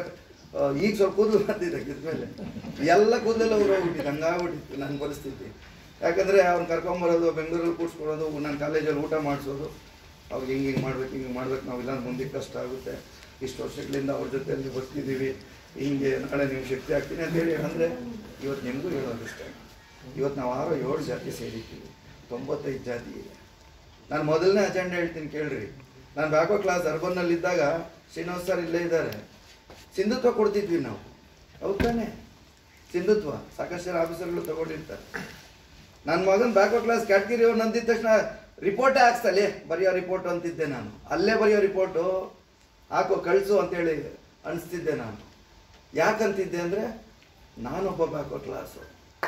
ಈಗ ಸ್ವಲ್ಪ ಕೂದಲು ಬಂದಿದೆ ಗಿದ್ಮೇಲೆ, ಎಲ್ಲ ಕೂದಲೆಲ್ಲ ಉದುರೋಗ್ಬಿಟ್ಟಿತ್ತು. ಹಂಗಾಗ್ಬಿಟ್ಟಿತ್ತು ನನ್ನ ಪರಿಸ್ಥಿತಿ. ಯಾಕಂದರೆ ಅವ್ನು ಕರ್ಕೊಂಬರೋದು, ಬೆಂಗಳೂರಲ್ಲಿ ಕೂಡ್ಸ್ಕೊಳ್ಳೋದು, ನನ್ನ ಕಾಲೇಜಲ್ಲಿ ಊಟ ಮಾಡಿಸೋದು, ಅವ್ರಿಗೆ ಹಿಂಗೆ ಹಿಂಗೆ ಮಾಡ್ಬೇಕು ಹಿಂಗೆ ಮಾಡ್ಬೇಕು, ನಾವಿಲ್ಲ ಮುಂದೆ ಕಷ್ಟ ಆಗುತ್ತೆ, ಇಷ್ಟು ವರ್ಷಗಳಿಂದ ಅವ್ರ ಜೊತೆಯಲ್ಲಿ ಬರ್ತಿದ್ದೀವಿ, ಹಿಂಗೆ ನಾಳೆ ನೀವು ಶಕ್ತಿ ಆಗ್ತೀನಿ ಅಂತೇಳಿ. ಅಂದರೆ ಇವತ್ತು ನಿಮಗೂ ಹೇಳೋದಿಷ್ಟೇ, ಇವತ್ತು ನಾವು ಆರೋ ಏಳು ಜಾತಿ ಸೇರಿದ್ದೀವಿ, ತೊಂಬತ್ತೈದು ಜಾತಿ ಇದೆ. ನಾನು ಮೊದಲನೇ ಅಜೆಂಡ ಹೇಳ್ತೀನಿ ಕೇಳ್ರಿ. ನಾನು ಬ್ಯಾಕೋ ಕ್ಲಾಸ್ ಅರ್ಬನ್ನಲ್ಲಿದ್ದಾಗ ಶ್ರೀನಿವಾಸ್ ಸರ್ ಇಲ್ಲೇ ಇದ್ದಾರೆ, ಸಿಂಧುತ್ವ ಕೊಡ್ತಿದ್ವಿ ನಾವು. ಹೌದು ತಾನೆ? ಸಿಂಧುತ್ವ ಸಾಕಷ್ಟು ಜನ ಆಫೀಸರ್ಗಳು ತಗೊಂಡಿರ್ತಾರೆ. ನನ್ನ ಮಗನ ಬ್ಯಾಕೋ ಕ್ಲಾಸ್ ಕ್ಯಾಟಗಿರಿ ಅವ್ರು ಅಂದಿದ ತಕ್ಷಣ ರಿಪೋರ್ಟೇ ಹಾಕ್ಸಲ್ಲೇ ಬರೆಯೋ ರಿಪೋರ್ಟು ಅಂತಿದ್ದೆ ನಾನು. ಅಲ್ಲೇ ಬರೆಯೋ ರಿಪೋರ್ಟು ಹಾಕೋ ಕಳಿಸು ಅಂತೇಳಿ ಅನಿಸ್ತಿದ್ದೆ ನಾನು. ಯಾಕಂತಿದ್ದೆ ಅಂದರೆ ನಾನೊಬ್ಬ ಬ್ಯಾಕೋ ಕ್ಲಾಸು.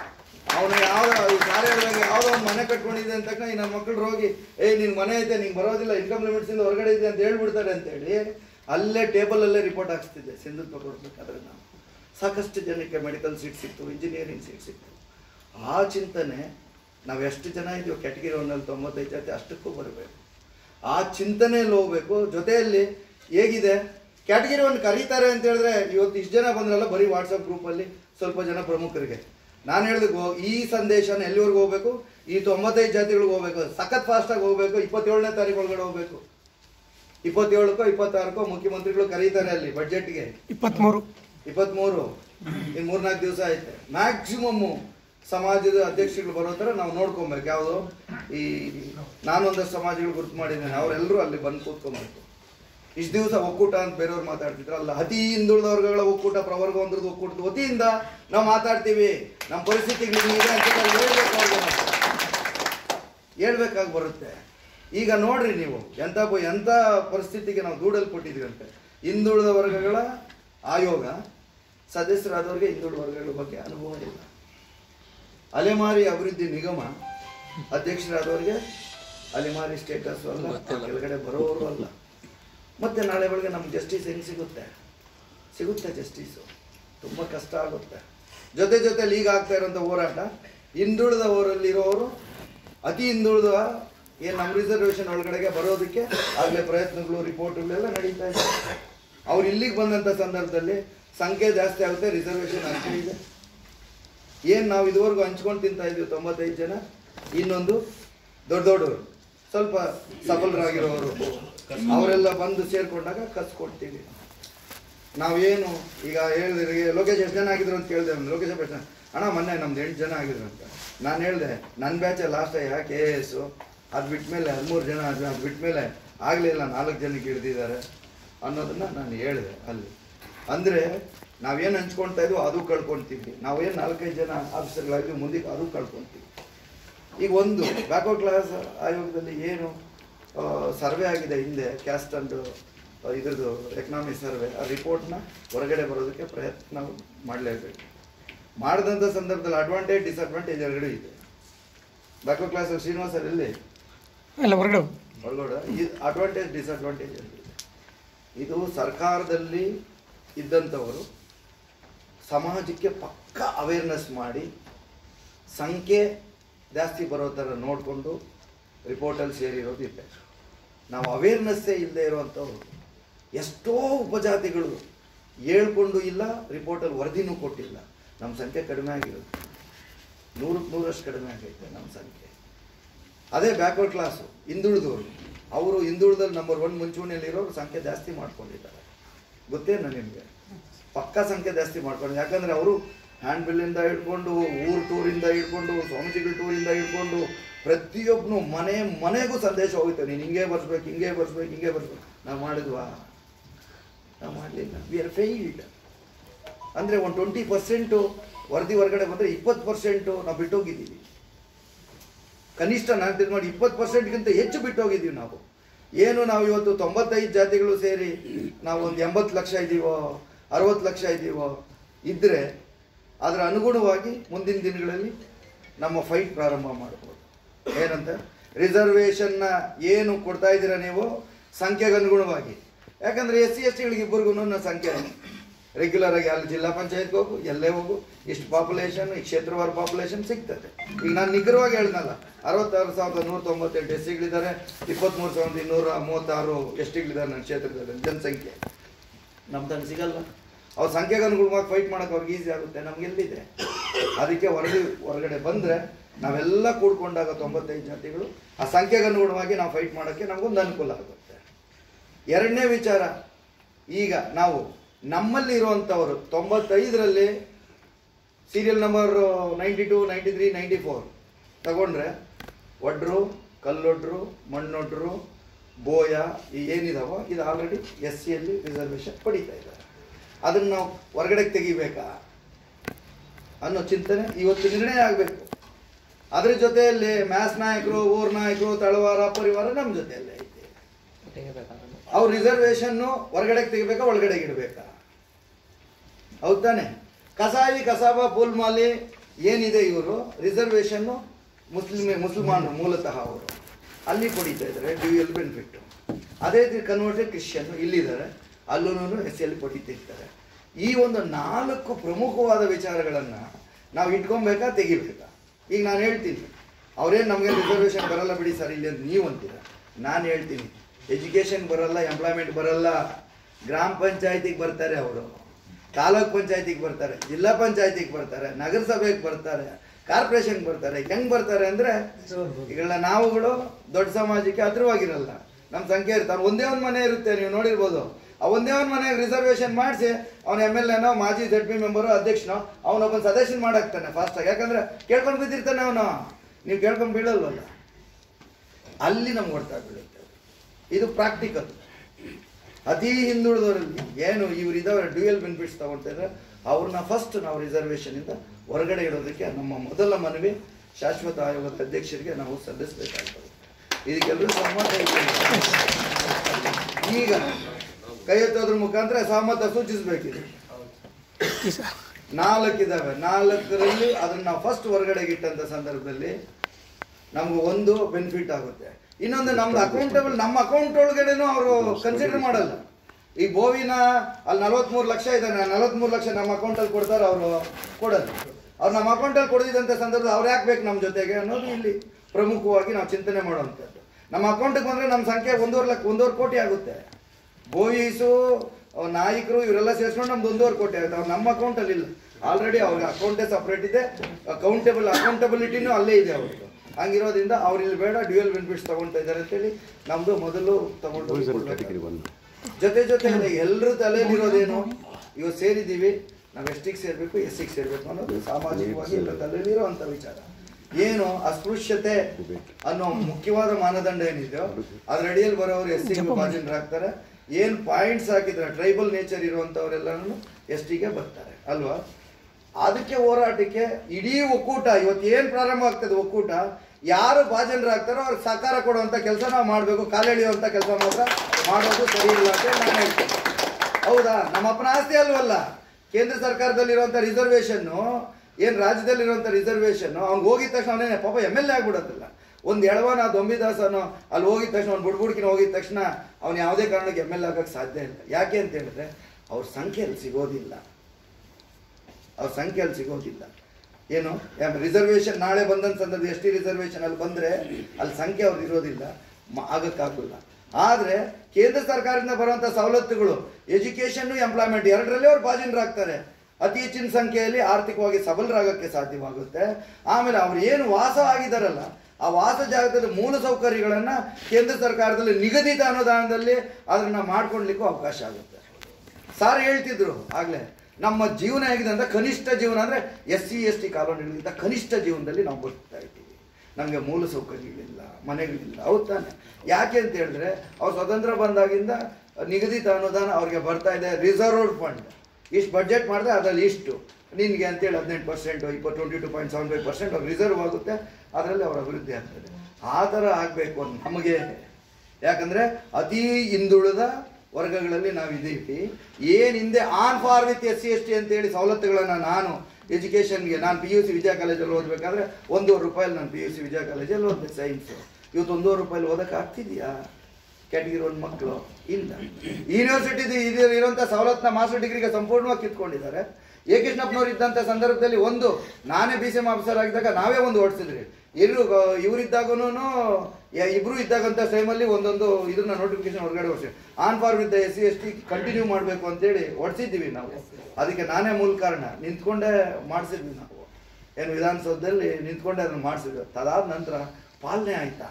ಅವನು ಯಾವುದೋ ಈ ಕಾರ್ಯಾಲಯದಾಗ ಯಾವುದೋ ಒಂದು ಮನೆ ಕಟ್ಕೊಂಡಿದ್ದೆ ಅಂತ ತಕ್ಷಣ ಈ ನನ್ನ ಮಕ್ಕಳು ಹೋಗಿ ಏಯ್ ನಿನ್ನ ಮನೆ ಐತೆ ನಿಂಗೆ ಬರೋದಿಲ್ಲ, ಇನ್ಕಮ್ ಲಿಮಿಟ್ಸಿಂದ ಹೊರಗಡೆ ಇದೆ ಅಂತ ಹೇಳ್ಬಿಡ್ತಾರೆ ಅಂತೇಳಿ ಅಲ್ಲೇ ಟೇಬಲಲ್ಲೇ ರಿಪೋರ್ಟ್ ಹಾಕ್ಸ್ತಿದ್ದೆ ಸಿಂಧುತ್ವ ಕೊಡಬೇಕಾದ್ರೆ. ನಾನು ಸಾಕಷ್ಟು ಜನಕ್ಕೆ ಮೆಡಿಕಲ್ ಸೀಟ್ ಸಿಕ್ತು, ಇಂಜಿನಿಯರಿಂಗ್ ಸೀಟ್ ಸಿಕ್ತು. ಆ ಚಿಂತನೆ ನಾವು ಎಷ್ಟು ಜನ ಇದೀವೋ ಕ್ಯಾಟಗಿರಿ ಒನ್ನಲ್ಲಿ ತೊಂಬತ್ತೈದು ಜಾತಿ ಅಷ್ಟಕ್ಕೂ ಬರಬೇಕು. ಆ ಚಿಂತನೆಯಲ್ಲಿ ಹೋಗ್ಬೇಕು. ಜೊತೆಯಲ್ಲಿ ಹೇಗಿದೆ ಕ್ಯಾಟಗಿರಿ ಒನ್ ಕರೀತಾರೆ ಅಂತ ಹೇಳಿದ್ರೆ ಇವತ್ತು ಇಷ್ಟು ಜನ ಬಂದ್ರಲ್ಲ ಬರೀ ವಾಟ್ಸಪ್ ಗ್ರೂಪಲ್ಲಿ ಸ್ವಲ್ಪ ಜನ ಪ್ರಮುಖರಿಗೆ ನಾನು ಹೇಳಿದ್ಗೋ ಈ ಸಂದೇಶನ ಎಲ್ಲಿವರೆಗೂ ಹೋಗ್ಬೇಕು? ಈ ತೊಂಬತ್ತೈದು ಜಾತಿಗಳಿಗೆ ಹೋಗ್ಬೇಕು, ಸಖತ್ ಫಾಸ್ಟಾಗಿ ಹೋಗ್ಬೇಕು. ಇಪ್ಪತ್ತೇಳನೇ ತಾರೀಕು ಒಳಗಡೆ ಹೋಗ್ಬೇಕು. ಇಪ್ಪತ್ತೇಳಕ್ಕೋ ಇಪ್ಪತ್ತಾರಕ್ಕೋ ಮುಖ್ಯಮಂತ್ರಿಗಳು ಕರೀತಾರೆ ಅಲ್ಲಿ ಬಡ್ಜೆಟ್ಗೆ. ಇಪ್ಪತ್ತ್ಮೂರು ಇಪ್ಪತ್ತ್ಮೂರು ಇನ್ನು ಮೂರ್ನಾಲ್ಕು ದಿವಸ ಐತೆ. ಮ್ಯಾಕ್ಸಿಮಮ್ಮು ಸಮಾಜದ ಅಧ್ಯಕ್ಷಗಳು ಬರೋ ಥರ ನಾವು ನೋಡ್ಕೊಬೇಕು. ಯಾವುದು ಈ ನಾನೊಂದಷ್ಟು ಸಮಾಜಗಳು ಗುರುತು ಮಾಡಿದ್ದೇನೆ, ಅವರೆಲ್ಲರೂ ಅಲ್ಲಿ ಬಂದು ಕೂತ್ಕೊಬೇಕು. ಇಷ್ಟು ದಿವಸ ಒಕ್ಕೂಟ ಅಂತ ಬೇರೆಯವ್ರು ಮಾತಾಡ್ತಿದ್ರು, ಅಲ್ಲ ಅತಿ ಹಿಂದುಳಿದ ವರ್ಗಗಳ ಒಕ್ಕೂಟ, ಪ್ರವರ್ಗ ಒಂದ್ರದ್ದು ಒಕ್ಕೂಟದ ವತಿಯಿಂದ ನಾವು ಮಾತಾಡ್ತೀವಿ. ನಮ್ಮ ಪರಿಸ್ಥಿತಿಗಳು ಇದೆ ಅಂತ ಹೇಳ್ಬೇಕಾಗಿ ಹೇಳ್ಬೇಕಾಗಿ ಬರುತ್ತೆ. ಈಗ ನೋಡ್ರಿ ನೀವು ಎಂಥ ಎಂಥ ಪರಿಸ್ಥಿತಿಗೆ ನಾವು ದೂಡಲ್ಪಟ್ಟಿದ್ದೀವಿ ಅಂತ. ಹಿಂದುಳಿದ ವರ್ಗಗಳ ಆಯೋಗ ಸದಸ್ಯರಾದವ್ರಿಗೆ ಹಿಂದುಳಿದ ವರ್ಗಗಳ ಬಗ್ಗೆ ಅನುಭವ ಇಲ್ಲ. ಅಲೆಮಾರಿ ಅಭಿವೃದ್ಧಿ ನಿಗಮ ಅಧ್ಯಕ್ಷರಾದವ್ರಿಗೆ ಅಲೆಮಾರಿ ಸ್ಟೇಟಸ್ ಅಲ್ಲ, ಕೆಳಗಡೆ ಬರೋರು ಅಲ್ಲ. ಮತ್ತೆ ನಾಳೆ ಬೆಳಗ್ಗೆ ನಮ್ಗೆ ಜಸ್ಟಿಸ್ ಹೆಂಗೆ ಸಿಗುತ್ತೆ? ಸಿಗುತ್ತೆ ಜಸ್ಟಿಸು, ತುಂಬ ಕಷ್ಟ ಆಗುತ್ತೆ. ಜೊತೆ ಜೊತೆಲಿ ಈಗ ಆಗ್ತಾ ಇರೋಂಥ ಹೋರಾಟ ಹಿಂದುಳಿದವರಲ್ಲಿರೋರು ಅತಿ ಹಿಂದುಳಿದ ಏನು ನಮ್ಮ ರಿಸರ್ವೇಷನ್ ಒಳಗಡೆಗೆ ಬರೋದಕ್ಕೆ ಆಗಲೇ ಪ್ರಯತ್ನಗಳು ರಿಪೋರ್ಟ್ಗಳೆಲ್ಲ ನಡೀತಾ ಇದೆ. ಅವ್ರು ಇಲ್ಲಿಗೆ ಬಂದಂಥ ಸಂದರ್ಭದಲ್ಲಿ ಸಂಖ್ಯೆ ಜಾಸ್ತಿ ಆಗುತ್ತೆ, ರಿಸರ್ವೇಷನ್ ಅಷ್ಟೇ ಇದೆ. ಏನು ನಾವು ಇದುವರೆಗೂ ಹಂಚ್ಕೊಂಡು ತಿಂತಾ ಇದ್ದೀವಿ ತೊಂಬತ್ತೈದು ಜನ, ಇನ್ನೊಂದು ದೊಡ್ಡ ದೊಡ್ಡವರು ಸ್ವಲ್ಪ ಸಫಲರಾಗಿರೋರು ಅವರೆಲ್ಲ ಬಂದು ಸೇರಿಕೊಂಡಾಗ ಕಸ್ ಕೊಡ್ತೀವಿ. ನಾವೇನು ಈಗ ಹೇಳಿದ್ರಿ ಲೋಕೇಶ್ ಎಷ್ಟು ಜನ ಆಗಿದ್ರು ಅಂತ ಕೇಳಿದೆ. ಲೋಕೇಶ್ ಎಷ್ಟು ಜನ ಅಣ್ಣ ಮೊನ್ನೆ ನಮ್ದು ಎಂಟು ಜನ ಆಗಿದ್ರು ಅಂತ ನಾನು ಹೇಳಿದೆ. ನನ್ನ ಬ್ಯಾಚೆ ಲಾಸ್ಟ್ ಯಾಕೆ ಕೆ ಎ ಎಸ್ಸು ಅದು ಬಿಟ್ಮೇಲೆ ಹದಿಮೂರು ಜನ ಅದು ಅದು ಬಿಟ್ಮೇಲೆ ಆಗಲಿಲ್ಲ ನಾಲ್ಕು ಜನಕ್ಕೆ ಹಿಡಿದಿದ್ದಾರೆ ಅನ್ನೋದನ್ನು ನಾನು ಹೇಳಿದೆ ಅಲ್ಲಿ. ಅಂದರೆ ನಾವೇನು ಹಂಚ್ಕೊಳ್ತಾ ಇದ್ವು ಅದು ಕಳ್ಕೊಳ್ತೀವಿ, ನಾವೇನು ನಾಲ್ಕೈದು ಜನ ಆಫೀಸರ್ಗಳಾಗಿದ್ವಿ ಮುಂದಕ್ಕೆ ಅದು ಕಳ್ಕೊತೀವಿ. ಈಗ ಒಂದು ಬ್ಯಾಕ್ವರ್ಡ್ ಕ್ಲಾಸ್ ಆಯೋಗದಲ್ಲಿ ಏನು ಸರ್ವೆ ಆಗಿದೆ ಹಿಂದೆ, ಕ್ಯಾಸ್ಟ್ ಅಂಡ್ ಇದ್ರದ್ದು ಎಕನಾಮಿಕ್ ಸರ್ವೆ. ಆ ರಿಪೋರ್ಟ್ನ ಹೊರಗಡೆ ಬರೋದಕ್ಕೆ ಪ್ರಯತ್ನ ಮಾಡಲೇಬೇಕು. ಮಾಡಿದಂಥ ಸಂದರ್ಭದಲ್ಲಿ ಅಡ್ವಾಂಟೇಜ್ ಡಿಸ್ಅಡ್ವಾಂಟೇಜ್ ಎರಡೂ ಇದೆ. ಬ್ಯಾಕ್ವರ್ಡ್ ಕ್ಲಾಸ್ ಶ್ರೀನಿವಾಸ್ ಸರ್ ಎಲ್ಲಿ ಎಲ್ಲ ಹೊರಗಡೆ ಒಳಗಡೆ ಇದು ಅಡ್ವಾಂಟೇಜ್ ಡಿಸ್ಅಡ್ವಾಂಟೇಜ್ ಇದೆ. ಇದು ಸರ್ಕಾರದಲ್ಲಿ ಇದ್ದಂಥವರು ಸಮಾಜಕ್ಕೆ ಪಕ್ಕ ಅವೇರ್ನೆಸ್ ಮಾಡಿ ಸಂಖ್ಯೆ ಜಾಸ್ತಿ ಬರೋ ಥರ ನೋಡಿಕೊಂಡು ರಿಪೋರ್ಟಲ್ಲಿ ಸೇರಿರೋದು ಇದೆ. ನಾವು ಅವೇರ್ನೆಸ್ಸೇ ಇಲ್ಲದೆ ಇರುವಂಥವ್ರು ಎಷ್ಟೋ ಉಪಜಾತಿಗಳು ಹೇಳ್ಕೊಂಡು ಇಲ್ಲ, ರಿಪೋರ್ಟಲ್ಲಿ ವರದಿನೂ ಕೊಟ್ಟಿಲ್ಲ. ನಮ್ಮ ಸಂಖ್ಯೆ ಕಡಿಮೆ ಆಗಿರುತ್ತೆ, ನೂರಕ್ಕೆ ನೂರಷ್ಟು ಕಡಿಮೆ ಆಗೈತೆ ನಮ್ಮ ಸಂಖ್ಯೆ. ಅದೇ ಬ್ಯಾಕ್ವರ್ಡ್ ಕ್ಲಾಸು ಹಿಂದುಳಿದವರು, ಅವರು ಹಿಂದುಳಿದಲ್ಲಿ ನಂಬರ್ ಒನ್ ಮುಂಚೂಣಿಯಲ್ಲಿರೋರು ಸಂಖ್ಯೆ ಜಾಸ್ತಿ ಮಾಡ್ಕೊಂಡಿದ್ದಾರೆ. ಗೊತ್ತೇನು ನಿಮಗೆ? ಪಕ್ಕ ಸಂಖ್ಯೆ ಜಾಸ್ತಿ ಮಾಡ್ಕೊಂಡು, ಯಾಕಂದರೆ ಅವರು ಹ್ಯಾಂಡ್ ಬಿಲ್ಲಿಂದ ಹಿಡ್ಕೊಂಡು, ಊರು ಟೂರಿಂದ ಹಿಡ್ಕೊಂಡು, ಸ್ವಾಮೀಜಿಗಳ ಟೂರಿಂದ ಹಿಡ್ಕೊಂಡು ಪ್ರತಿಯೊಬ್ಬನು ಮನೆ ಮನೆಗೂ ಸಂದೇಶ ಹೋಗುತ್ತೆ, ನೀನು ಹಿಂಗೆ ಬರ್ಸ್ಬೇಕು, ಹಿಂಗೆ ಬರ್ಸ್ಬೇಕು, ಹಿಂಗೆ ಬರ್ಸ್ಬೇಕು. ನಾವು ಮಾಡಿದ್ವಾ? ನಾವು ಮಾಡಲಿಲ್ಲ. We are failed. ಅಂದರೆ ಒಂದು ಟ್ವೆಂಟಿ ಪರ್ಸೆಂಟು ವರದಿ ಹೊರಗಡೆ ಬಂದರೆ ಇಪ್ಪತ್ತು ಪರ್ಸೆಂಟು ನಾವು ಬಿಟ್ಟೋಗಿದ್ದೀವಿ. ಕನಿಷ್ಠ ನಾನು ತಿರ್ಗಿ ಮಾಡಿ ಇಪ್ಪತ್ತು ಪರ್ಸೆಂಟ್ಗಿಂತ ಹೆಚ್ಚು ಬಿಟ್ಟೋಗಿದ್ದೀವಿ ನಾವು. ಏನು ನಾವು ಇವತ್ತು ತೊಂಬತ್ತೈದು ಜಾತಿಗಳು ಸೇರಿ ನಾವು ಒಂದು ಎಂಬತ್ತು ಲಕ್ಷ ಇದ್ದೀವೋ, ಅರವತ್ತು ಲಕ್ಷ ಇದ್ದೀವೋ ಇದ್ದರೆ ಅದರ ಅನುಗುಣವಾಗಿ ಮುಂದಿನ ದಿನಗಳಲ್ಲಿ ನಮ್ಮ ಫೈಟ್ ಪ್ರಾರಂಭ ಮಾಡ್ಬೋದು. ಏನಂತ ರಿಸರ್ವೇಷನ್ನ ಏನು ಕೊಡ್ತಾ ಇದ್ದೀರಾ ನೀವು ಸಂಖ್ಯೆಗೆ ಅನುಗುಣವಾಗಿ. ಯಾಕಂದರೆ ಎಸ್ ಸಿ ಎಸ್ ಟಿಗಳಿಗೆ ಇಬ್ಬರಿಗೂ ಸಂಖ್ಯೆ ರೆಗ್ಯುಲರ್ ಆಗಿ ಅಲ್ಲಿ ಜಿಲ್ಲಾ ಪಂಚಾಯತ್ಗೆ ಹೋಗು, ಎಲ್ಲೇ ಹೋಗು, ಇಷ್ಟು ಪಾಪ್ಯುಲೇಷನ್, ಈ ಕ್ಷೇತ್ರವಾರ ಪಾಪ್ಯುಲೇಷನ್ ಸಿಗ್ತದೆ. ಈಗ ನಾನು ನಿಖರವಾಗಿ ಹೇಳಿದ್ನಲ್ಲ, ಅರವತ್ತಾರು ಸಾವಿರದ ನೂರ ತೊಂಬತ್ತೆಂಟು ಎಸ್ ಸಿಗಳಿದ್ದಾರೆ, ಇಪ್ಪತ್ತ್ಮೂರು ಸಾವಿರದ ಇನ್ನೂರ ಮೂವತ್ತಾರು ಎಸ್ ಟಿಗಳಿದ್ದಾರೆ ನನ್ನ ಕ್ಷೇತ್ರದಲ್ಲಿ ಜನಸಂಖ್ಯೆ. ನಮ್ದಂಗೆ ಸಿಗಲ್ಲ. ಅವ್ರ ಸಂಖ್ಯೆಗೆ ಅನುಗುಣವಾಗಿ ಫೈಟ್ ಮಾಡೋಕೆ ಅವ್ರಿಗೆ ಈಸಿ ಆಗುತ್ತೆ, ನಮಗೆಲ್ಲಿದೆ. ಅದಕ್ಕೆ ಹೊರಗಡೆ ಹೊರಗಡೆ ಬಂದರೆ ನಾವೆಲ್ಲ ಕೂಡ್ಕೊಂಡಾಗ ತೊಂಬತ್ತೈದು ಜಾತಿಗಳು ಆ ಸಂಖ್ಯೆಗೆ ಅನುಗುಣವಾಗಿ ನಾವು ಫೈಟ್ ಮಾಡೋಕ್ಕೆ ನಮಗೊಂದು ಅನುಕೂಲ ಆಗುತ್ತೆ. ಎರಡನೇ ವಿಚಾರ, ಈಗ ನಾವು ನಮ್ಮಲ್ಲಿ ಇರುವಂಥವರು ತೊಂಬತ್ತೈದರಲ್ಲಿ serial number ninety two ninety three ninety four ತಗೊಂಡ್ರೆ ಒಡ್ರು, ಕಲ್ಲೊಡ್ರು, ಮಣ್ಣೊಡ್ರು, ಬೋಯ ಈ ಏನಿದಾವೋ ಇದು ಆಲ್ರೆಡಿ ಎಸ್ ಸಿಯಲ್ಲಿ ರಿಸರ್ವೇಷನ್ ಪಡೀತಾ ಇದ್ದಾರೆ. ಅದನ್ನು ನಾವು ಹೊರಗಡೆಗೆ ತೆಗಿಬೇಕಾ ಅನ್ನೋ ಚಿಂತನೆ ಇವತ್ತು ನಿರ್ಣಯ ಆಗಬೇಕು. ಅದ್ರ ಜೊತೆಯಲ್ಲಿ ಮ್ಯಾಸ್ ನಾಯಕರು, ಊರ್ ನಾಯಕರು, ತಳವಾರ, ಪರಿವಾರ ನಮ್ಮ ಜೊತೆಯಲ್ಲೇ ಐತೆ. ಅವ್ರು ರಿಸರ್ವೇಷನ್ನು ಹೊರಗಡೆಗೆ ತೆಗಿಬೇಕಾ, ಒಳಗಡೆಗೆ ಇಡಬೇಕಾ? ಹೌದು ತಾನೆ? ಕಸಾಯಿ, ಕಸಾಬ, ಪುಲ್ಮಾಲಿ ಏನಿದೆ ಇವರು ರಿಸರ್ವೇಷನ್ನು ಮುಸ್ಲಿಮ್ ಮುಸಲ್ಮಾನರು ಮೂಲತಃ ಅವರು ಅಲ್ಲಿ ಪಡೀತಾ ಇದ್ದಾರೆ ಡ್ಯೂಯಲ್ ಬೆನಿಫಿಟ್ಟು. ಅದೇ ರೀತಿ ಕನ್ವರ್ಟೆಡ್ ಕ್ರಿಶ್ಚಿಯನ್ ಇಲ್ಲಿದ್ದಾರೆ, ಅಲ್ಲೂ ಎಸ್ ಎಲ್ಲಿ ಪಡೀತಿರ್ತಾರೆ. ಈ ಒಂದು ನಾಲ್ಕು ಪ್ರಮುಖವಾದ ವಿಚಾರಗಳನ್ನು ನಾವು ಇಟ್ಕೊಬೇಕಾ, ತೆಗಿಬೇಕಾ? ಈಗ ನಾನು ಹೇಳ್ತೀನಿ, ಅವ್ರೇನು ನಮಗೆ ರಿಸರ್ವೇಷನ್ ಬರಲ್ಲ ಬಿಡಿ ಸರ್ ಇಲ್ಲಿ ಅಂತ ನೀವು ಅಂತೀರ. ನಾನು ಹೇಳ್ತೀನಿ, ಎಜುಕೇಷನ್ ಬರಲ್ಲ, ಎಂಪ್ಲಾಯ್ಮೆಂಟ್ ಬರಲ್ಲ. ಗ್ರಾಮ ಪಂಚಾಯತಿಗೆ ಬರ್ತಾರೆ ಅವರು, ತಾಲೂಕ್ ಪಂಚಾಯತಿಗೆ ಬರ್ತಾರೆ, ಜಿಲ್ಲಾ ಪಂಚಾಯತಿಗೆ ಬರ್ತಾರೆ, ನಗರಸಭೆಗೆ ಬರ್ತಾರೆ, ಕಾರ್ಪೊರೇಷನ್ಗೆ ಬರ್ತಾರೆ. ಹೆಂಗೆ ಬರ್ತಾರೆ ಅಂದರೆ ಈಗೆಲ್ಲ ನಾವುಗಳು ದೊಡ್ಡ ಸಮಾಜಕ್ಕೆ ಹತ್ರವಾಗಿರಲ್ಲ, ನಮ್ಮ ಸಂಖ್ಯೆ ಇರ್ತಾರೆ. ಒಂದೇ ಒಂದು ಮನೆ ಇರುತ್ತೆ, ನೀವು ನೋಡಿರ್ಬೋದು. ಆ ಒಂದೇ ಒಂದು ಮನೆಗೆ ರಿಸರ್ವೇಷನ್ ಮಾಡಿಸಿ ಅವನ ಎಮ್ ಎಲ್ ಎನೋ, ಮಾಜಿ ಜೆಡ್ ಪಿ ಮೆಂಬರು, ಅಧ್ಯಕ್ಷನೋ ಅವನೊಬ್ಬನ ಸದಸ್ಯನ ಮಾಡಾಕ್ತಾನೆ ಫಾಸ್ಟಾಗಿ. ಯಾಕಂದರೆ ಕೇಳ್ಕೊಂಡು ಬಿದ್ದಿರ್ತಾನೆ ಅವನು, ನೀವು ಕೇಳ್ಕೊಂಡು ಬೀಳಲ್ವಲ್ಲ. ಅಲ್ಲಿ ನಮ್ಗೆ ಹೊಡ್ತಾ ಬೀಳುತ್ತೆ. ಇದು ಪ್ರಾಕ್ಟಿಕಲ್. ಅತಿ ಹಿಂದುಳಿದವರಲ್ಲಿ ಏನು ಇವ್ರು ಇದಾವೆ ಡ್ಯೂಯಲ್ ಬೆನಿಫಿಟ್ಸ್ ತಗೊಳ್ತಾ ಇದ್ದಾರೆ, ಅವ್ರನ್ನ ಫಸ್ಟ್ ನಾವು ರಿಸರ್ವೇಷನಿಂದ ಹೊರಗಡೆ ಇಡೋದಕ್ಕೆ ನಮ್ಮ ಮೊದಲ ಮನವಿ ಶಾಶ್ವತ ಆಯೋಗದ ಅಧ್ಯಕ್ಷರಿಗೆ ನಾವು ಸಲ್ಲಿಸಬೇಕಾಗ್ತದೆ. ಇದಕ್ಕೆಲ್ಲರೂ ಸಹಮತ ಇದೆ. ಈಗ ಕೈ ಎತ್ತೋದ್ರ ಮುಖಾಂತರ ಸಹಮತ ಸೂಚಿಸಬೇಕಿದೆ. ನಾಲ್ಕಿದ್ದಾವೆ, ನಾಲ್ಕರಲ್ಲಿ ಅದನ್ನು ನಾವು ಫಸ್ಟ್ ಹೊರಗಡೆಗೆ ಇಟ್ಟಂಥ ಸಂದರ್ಭದಲ್ಲಿ ನಮ್ಗೆ ಒಂದು ಬೆನಿಫಿಟ್ ಆಗುತ್ತೆ. ಇನ್ನೊಂದು ನಮ್ದು ಅಕೌಂಟಬಲ್, ನಮ್ಮ ಅಕೌಂಟ್ ಒಳಗಡೆನೂ ಅವರು ಕನ್ಸಿಡರ್ ಮಾಡಲ್ಲ. ಈ ಬೋವಿನ ಅಲ್ಲಿ ನಲ್ವತ್ಮೂರು ಲಕ್ಷ ಇದೆ, ನಲ್ವತ್ಮೂರು ಲಕ್ಷ ನಮ್ಮ ಅಕೌಂಟಲ್ಲಿ ಕೊಡ್ತಾರೆ, ಅವರು ಕೊಡಲ್ಲ. ಅವ್ರು ನಮ್ಮ ಅಕೌಂಟಲ್ಲಿ ಕೊಡದಿದ್ದಂಥ ಸಂದರ್ಭದಲ್ಲಿ ಅವ್ರು ಯಾಕೆ ಬೇಕು ನಮ್ಮ ಜೊತೆಗೆ ಅನ್ನೋದು ಇಲ್ಲಿ ಪ್ರಮುಖವಾಗಿ ನಾವು ಚಿಂತನೆ ಮಾಡುವಂಥದ್ದು. ನಮ್ಮ ಅಕೌಂಟಿಗೆ ಬಂದರೆ ನಮ್ಮ ಸಂಖ್ಯೆ ಒಂದೂವರೆ ಲಕ್ಷ ಒಂದೂವರೆ ಕೋಟಿ ಆಗುತ್ತೆ. ಬೋವೀಸು ನಾಯಕರು ಇವರೆಲ್ಲ ಸೇರಿಸ್ಕೊಂಡು ನಮ್ದು ಒಂದೂವರೆ ಕೋಟಿ ಆಗುತ್ತೆ. ಅವ್ರು ನಮ್ಮ ಅಕೌಂಟಲ್ಲಿ ಇಲ್ಲ, ಆಲ್ರೆಡಿ ಅವ್ರಿಗೆ ಅಕೌಂಟೇ ಸಪ್ರೇಟ್ ಇದೆ, ಅಕೌಂಟೇಬಲ್ ಅಕೌಂಟಬಿಲಿಟಿನೂ ಅಲ್ಲೇ ಇದೆ ಅವ್ರಿಗೆ. ಹಂಗಿರೋದ್ರಿಂದ ಅವ್ರು ಇಲ್ಲಿ ಬೇಡ, ಡ್ಯೂಯಲ್ ಬೆನಿಫಿಟ್ಸ್ ತಗೊಳ್ತಾ ಇದ್ದಾರೆ ಅಂತೇಳಿ ನಮ್ಮದು ಮೊದಲು ತಗೊಂಡು ಜೊತೆ ಜೊತೆ ಎಲ್ಲರೂ ತಲೆಯಲ್ಲಿರೋದೇನು, ಇವತ್ತು ಸೇರಿದ್ದೀವಿ, ನಾವು ಎಷ್ಟಿಗೆ ಸೇರಬೇಕು, ಎಸ್ಸಿಗೆ ಸೇರಬೇಕು ಅನ್ನೋದು ಸಾಮಾಜಿಕವಾಗಿ ಎಲ್ಲರ ತಲೆಯಲ್ಲಿರೋ ಅಂಥ ವಿಚಾರ. ಏನು ಅಸ್ಪೃಶ್ಯತೆ ಅನ್ನೋ ಮುಖ್ಯವಾದ ಮಾನದಂಡ ಏನಿದೆಯೋ ಅದ್ರ ಅಡಿಯಲ್ಲಿ ಬರೋರು ಎಸ್ ಟಿಗೆ ಭಾಜನರಾಗ್ತಾರೆ. ಏನು ಪಾಯಿಂಟ್ಸ್ ಹಾಕಿದ್ರೆ ಟ್ರೈಬಲ್ ನೇಚರ್ ಇರುವಂಥವರೆಲ್ಲರೂ ಎಸ್ ಟಿಗೆ ಬರ್ತಾರೆ ಅಲ್ವಾ? ಅದಕ್ಕೆ ಹೋರಾಟಕ್ಕೆ ಇಡೀ ಒಕ್ಕೂಟ ಇವತ್ತು ಏನು ಪ್ರಾರಂಭ ಆಗ್ತದೆ, ಒಕ್ಕೂಟ ಯಾರು ಭಾಜನರಾಗ್ತಾರೋ ಅವ್ರಿಗೆ ಸಹಕಾರ ಕೊಡುವಂಥ ಕೆಲಸ ನಾವು ಮಾಡಬೇಕು, ಕಾಲೆಳೆಯುವಂಥ ಕೆಲಸ ಮಾತ್ರ ಮಾಡೋದು ಸರಿ ಇಲ್ಲ ಅಂತ ನಾನು ಹೇಳ್ತೀನಿ. ಹೌದಾ? ನಮ್ಮ ಅಪ್ಪನ ಆಸ್ತಿ ಅಲ್ವಲ್ಲ. ಕೇಂದ್ರ ಸರ್ಕಾರದಲ್ಲಿರುವಂಥ ರಿಸರ್ವೇಷನ್ನು ಏನು ರಾಜ್ಯದಲ್ಲಿರುವಂಥ ರಿಸರ್ವೇಷನ್ನು ಅವ್ನಿಗೆ ಹೋಗಿದ ತಕ್ಷಣ ಅವನೇ ಪಾಪ ಎಮ್ ಎಲ್ ಎ ಆಗ್ಬಿಡೋದಿಲ್ಲ. ಒಂದು ಎಳವನ ದೊಂಬಿದಾಸನು ಅಲ್ಲಿ ಹೋಗಿದ ತಕ್ಷಣ ಅವ್ನು ಬುಡ್ಬುಡ್ಕಿನ ಹೋಗಿದ ತಕ್ಷಣ ಅವ್ನು ಯಾವುದೇ ಕಾರಣಕ್ಕೆ ಎಮ್ ಎಲ್ ಎ ಆಗೋಕ್ಕೆ ಸಾಧ್ಯ ಇಲ್ಲ. ಯಾಕೆ ಅಂತ ಹೇಳಿದ್ರೆ ಅವ್ರ ಸಂಖ್ಯೆಯಲ್ಲಿ ಸಿಗೋದಿಲ್ಲ, ಅವ್ರ ಸಂಖ್ಯೆಯಲ್ಲಿ ಸಿಗೋದಿಲ್ಲ. ಏನು ರಿಸರ್ವೇಷನ್ ನಾಳೆ ಬಂದಂಥ ಸಂದರ್ಭ ಎಸ್ ಟಿ ರಿಸರ್ವೇಷನ್ ಅಲ್ಲಿ ಬಂದರೆ ಅಲ್ಲಿ ಸಂಖ್ಯೆ ಅವ್ರು ಇರೋದಿಲ್ಲ, ಆಗಕ್ಕಾಗಲ್ಲ. ಆದರೆ ಕೇಂದ್ರ ಸರ್ಕಾರದಿಂದ ಬರುವಂಥ ಸವಲತ್ತುಗಳು ಎಜುಕೇಷನ್ನು ಎಂಪ್ಲಾಯ್ಮೆಂಟ್ ಎರಡರಲ್ಲೇ ಅವ್ರು ಭಾಜನರಾಗ್ತಾರೆ. ಅತಿ ಹೆಚ್ಚಿನ ಸಂಖ್ಯೆಯಲ್ಲಿ ಆರ್ಥಿಕವಾಗಿ ಸಬಲರಾಗಕ್ಕೆ ಸಾಧ್ಯವಾಗುತ್ತೆ. ಆಮೇಲೆ ಅವ್ರು ಏನು ವಾಸ ಆಗಿದಾರಲ್ಲ ಆ ವಾಸ ಜಾಗದಲ್ಲಿ ಮೂಲ ಸೌಕರ್ಯಗಳನ್ನು ಕೇಂದ್ರ ಸರ್ಕಾರದಲ್ಲಿ ನಿಗದಿತ ಅನುದಾನದಲ್ಲಿ ಅದನ್ನು ಮಾಡ್ಕೊಳ್ಲಿಕ್ಕೂ ಅವಕಾಶ ಆಗುತ್ತೆ. ಸಾರ್ ಹೇಳ್ತಿದ್ರು ಆಗಲೇ, ನಮ್ಮ ಜೀವನ ಹೇಗಿದೆ ಅಂತ ಕನಿಷ್ಠ ಜೀವನ ಅಂದರೆ ಎಸ್ ಸಿ ಎಸ್ ಟಿ ಕಾಲೋನಿಗಳಿಂದ ಕನಿಷ್ಠ ಜೀವನದಲ್ಲಿ ನಾವು ಬದುಕ್ತಾ ಇದ್ದೀವಿ. ನಮಗೆ ಮೂಲ ಸೌಕರ್ಯಗಳಿಲ್ಲ, ಮನೆಗಳಿಲ್ಲ. ಹೌದು ತಾನೆ? ಯಾಕೆ ಅಂತ ಹೇಳಿದ್ರೆ ಅವ್ರು ಸ್ವತಂತ್ರ ಬಂದಾಗಿಂದ ನಿಗದಿತ ಅನುದಾನ ಅವ್ರಿಗೆ ಬರ್ತಾ ಇದೆ. ರಿಸರ್ವ್ಡ್ ಫಂಡ್ ಇಷ್ಟು ಬಡ್ಜೆಟ್ ಮಾಡಿದ್ರೆ ಅದರಲ್ಲಿ ಇಷ್ಟು ನಿನಗೆ ಅಂತೇಳಿ ಹದಿನೆಂಟು ಪರ್ಸೆಂಟು ಇಪ್ಪತ್ತು twenty two point seven five percent ಅವ್ರು ರಿಸರ್ವ್ ಆಗುತ್ತೆ. ಅದರಲ್ಲಿ ಅವ್ರ ಅಭಿವೃದ್ಧಿ ಆಗ್ತದೆ. ಆ ಥರ ಆಗಬೇಕು ಅಂತ ನಮಗೆ. ಯಾಕಂದರೆ ಅತೀ ಹಿಂದುಳಿದ ವರ್ಗಗಳಲ್ಲಿ ನಾವಿದ್ದೀವಿ. ಏನು ಹಿಂದೆ on par with S C S T ಅಂತೇಳಿ ಸವಲತ್ತುಗಳನ್ನು ನಾನು ಎಜುಕೇಷನ್ಗೆ ನಾನು ಪಿ ಯು ಸಿ ವಿಜಯ ಕಾಲೇಜಲ್ಲಿ ಓದಬೇಕಾದ್ರೆ ಒಂದೂವರೆ ರೂಪಾಯಲ್ಲಿ ನಾನು ಪಿ ಯು ಸಿ ವಿಜಯ ಕಾಲೇಜಲ್ಲಿ ಓದಿದೆ ಸೈನ್ಸು. ಇವತ್ತು ಒಂದೂವರೆ ರೂಪಾಯಲ್ಲಿ ಓದೋಕ್ಕೆ ಆಗ್ತಿದೆಯಾ ಕ್ಯಾಟಗಿರಿ ಒಂದು ಮಕ್ಕಳು? ಇಲ್ಲ. ಯೂನಿವರ್ಸಿಟಿ ಇದು ಇರುವಂಥ ಸವಲತ್ತನ್ನ ಮಾಸ್ಟರ್ ಡಿಗ್ರಿಗೆ ಸಂಪೂರ್ಣವಾಗಿ ಕಿತ್ಕೊಂಡಿದ್ದಾರೆ. ಎ ಕೃಷ್ಣಪ್ಪನವ್ರು ಇದ್ದಂಥ ಸಂದರ್ಭದಲ್ಲಿ ಒಂದು ನಾನೇ ಬಿ ಸಿ ಎಂ ಆಫೀಸರ್ ಆಗಿದ್ದಾಗ ನಾವೇ ಒಂದು ಓಡಿಸಿದ್ರಿ. ಇರು ಇವರಿದ್ದಾಗೂ ಇಬ್ಬರು ಇದ್ದಾಗಂಥ ಟೈಮಲ್ಲಿ ಒಂದೊಂದು ಇದನ್ನ ನೋಟಿಫಿಕೇಶನ್ ಹೊರಗಡೆ ಓಡಿಸಿ on par with S C S T continue ಮಾಡಬೇಕು ಅಂತೇಳಿ ಓಡಿಸಿದ್ದೀವಿ ನಾವು. ಅದಕ್ಕೆ ನಾನೇ ಮೂಲ ಕಾರಣ. ನಿಂತ್ಕೊಂಡೇ ಮಾಡಿಸಿದ್ವಿ ನಾವು. ಏನು ವಿಧಾನಸೌಧದಲ್ಲಿ ನಿಂತ್ಕೊಂಡೆ ಅದನ್ನು ಮಾಡಿಸಿದ್ವಿ. ಅದಾದ ನಂತರ ಪಾಲನೆ ಆಯಿತಾ?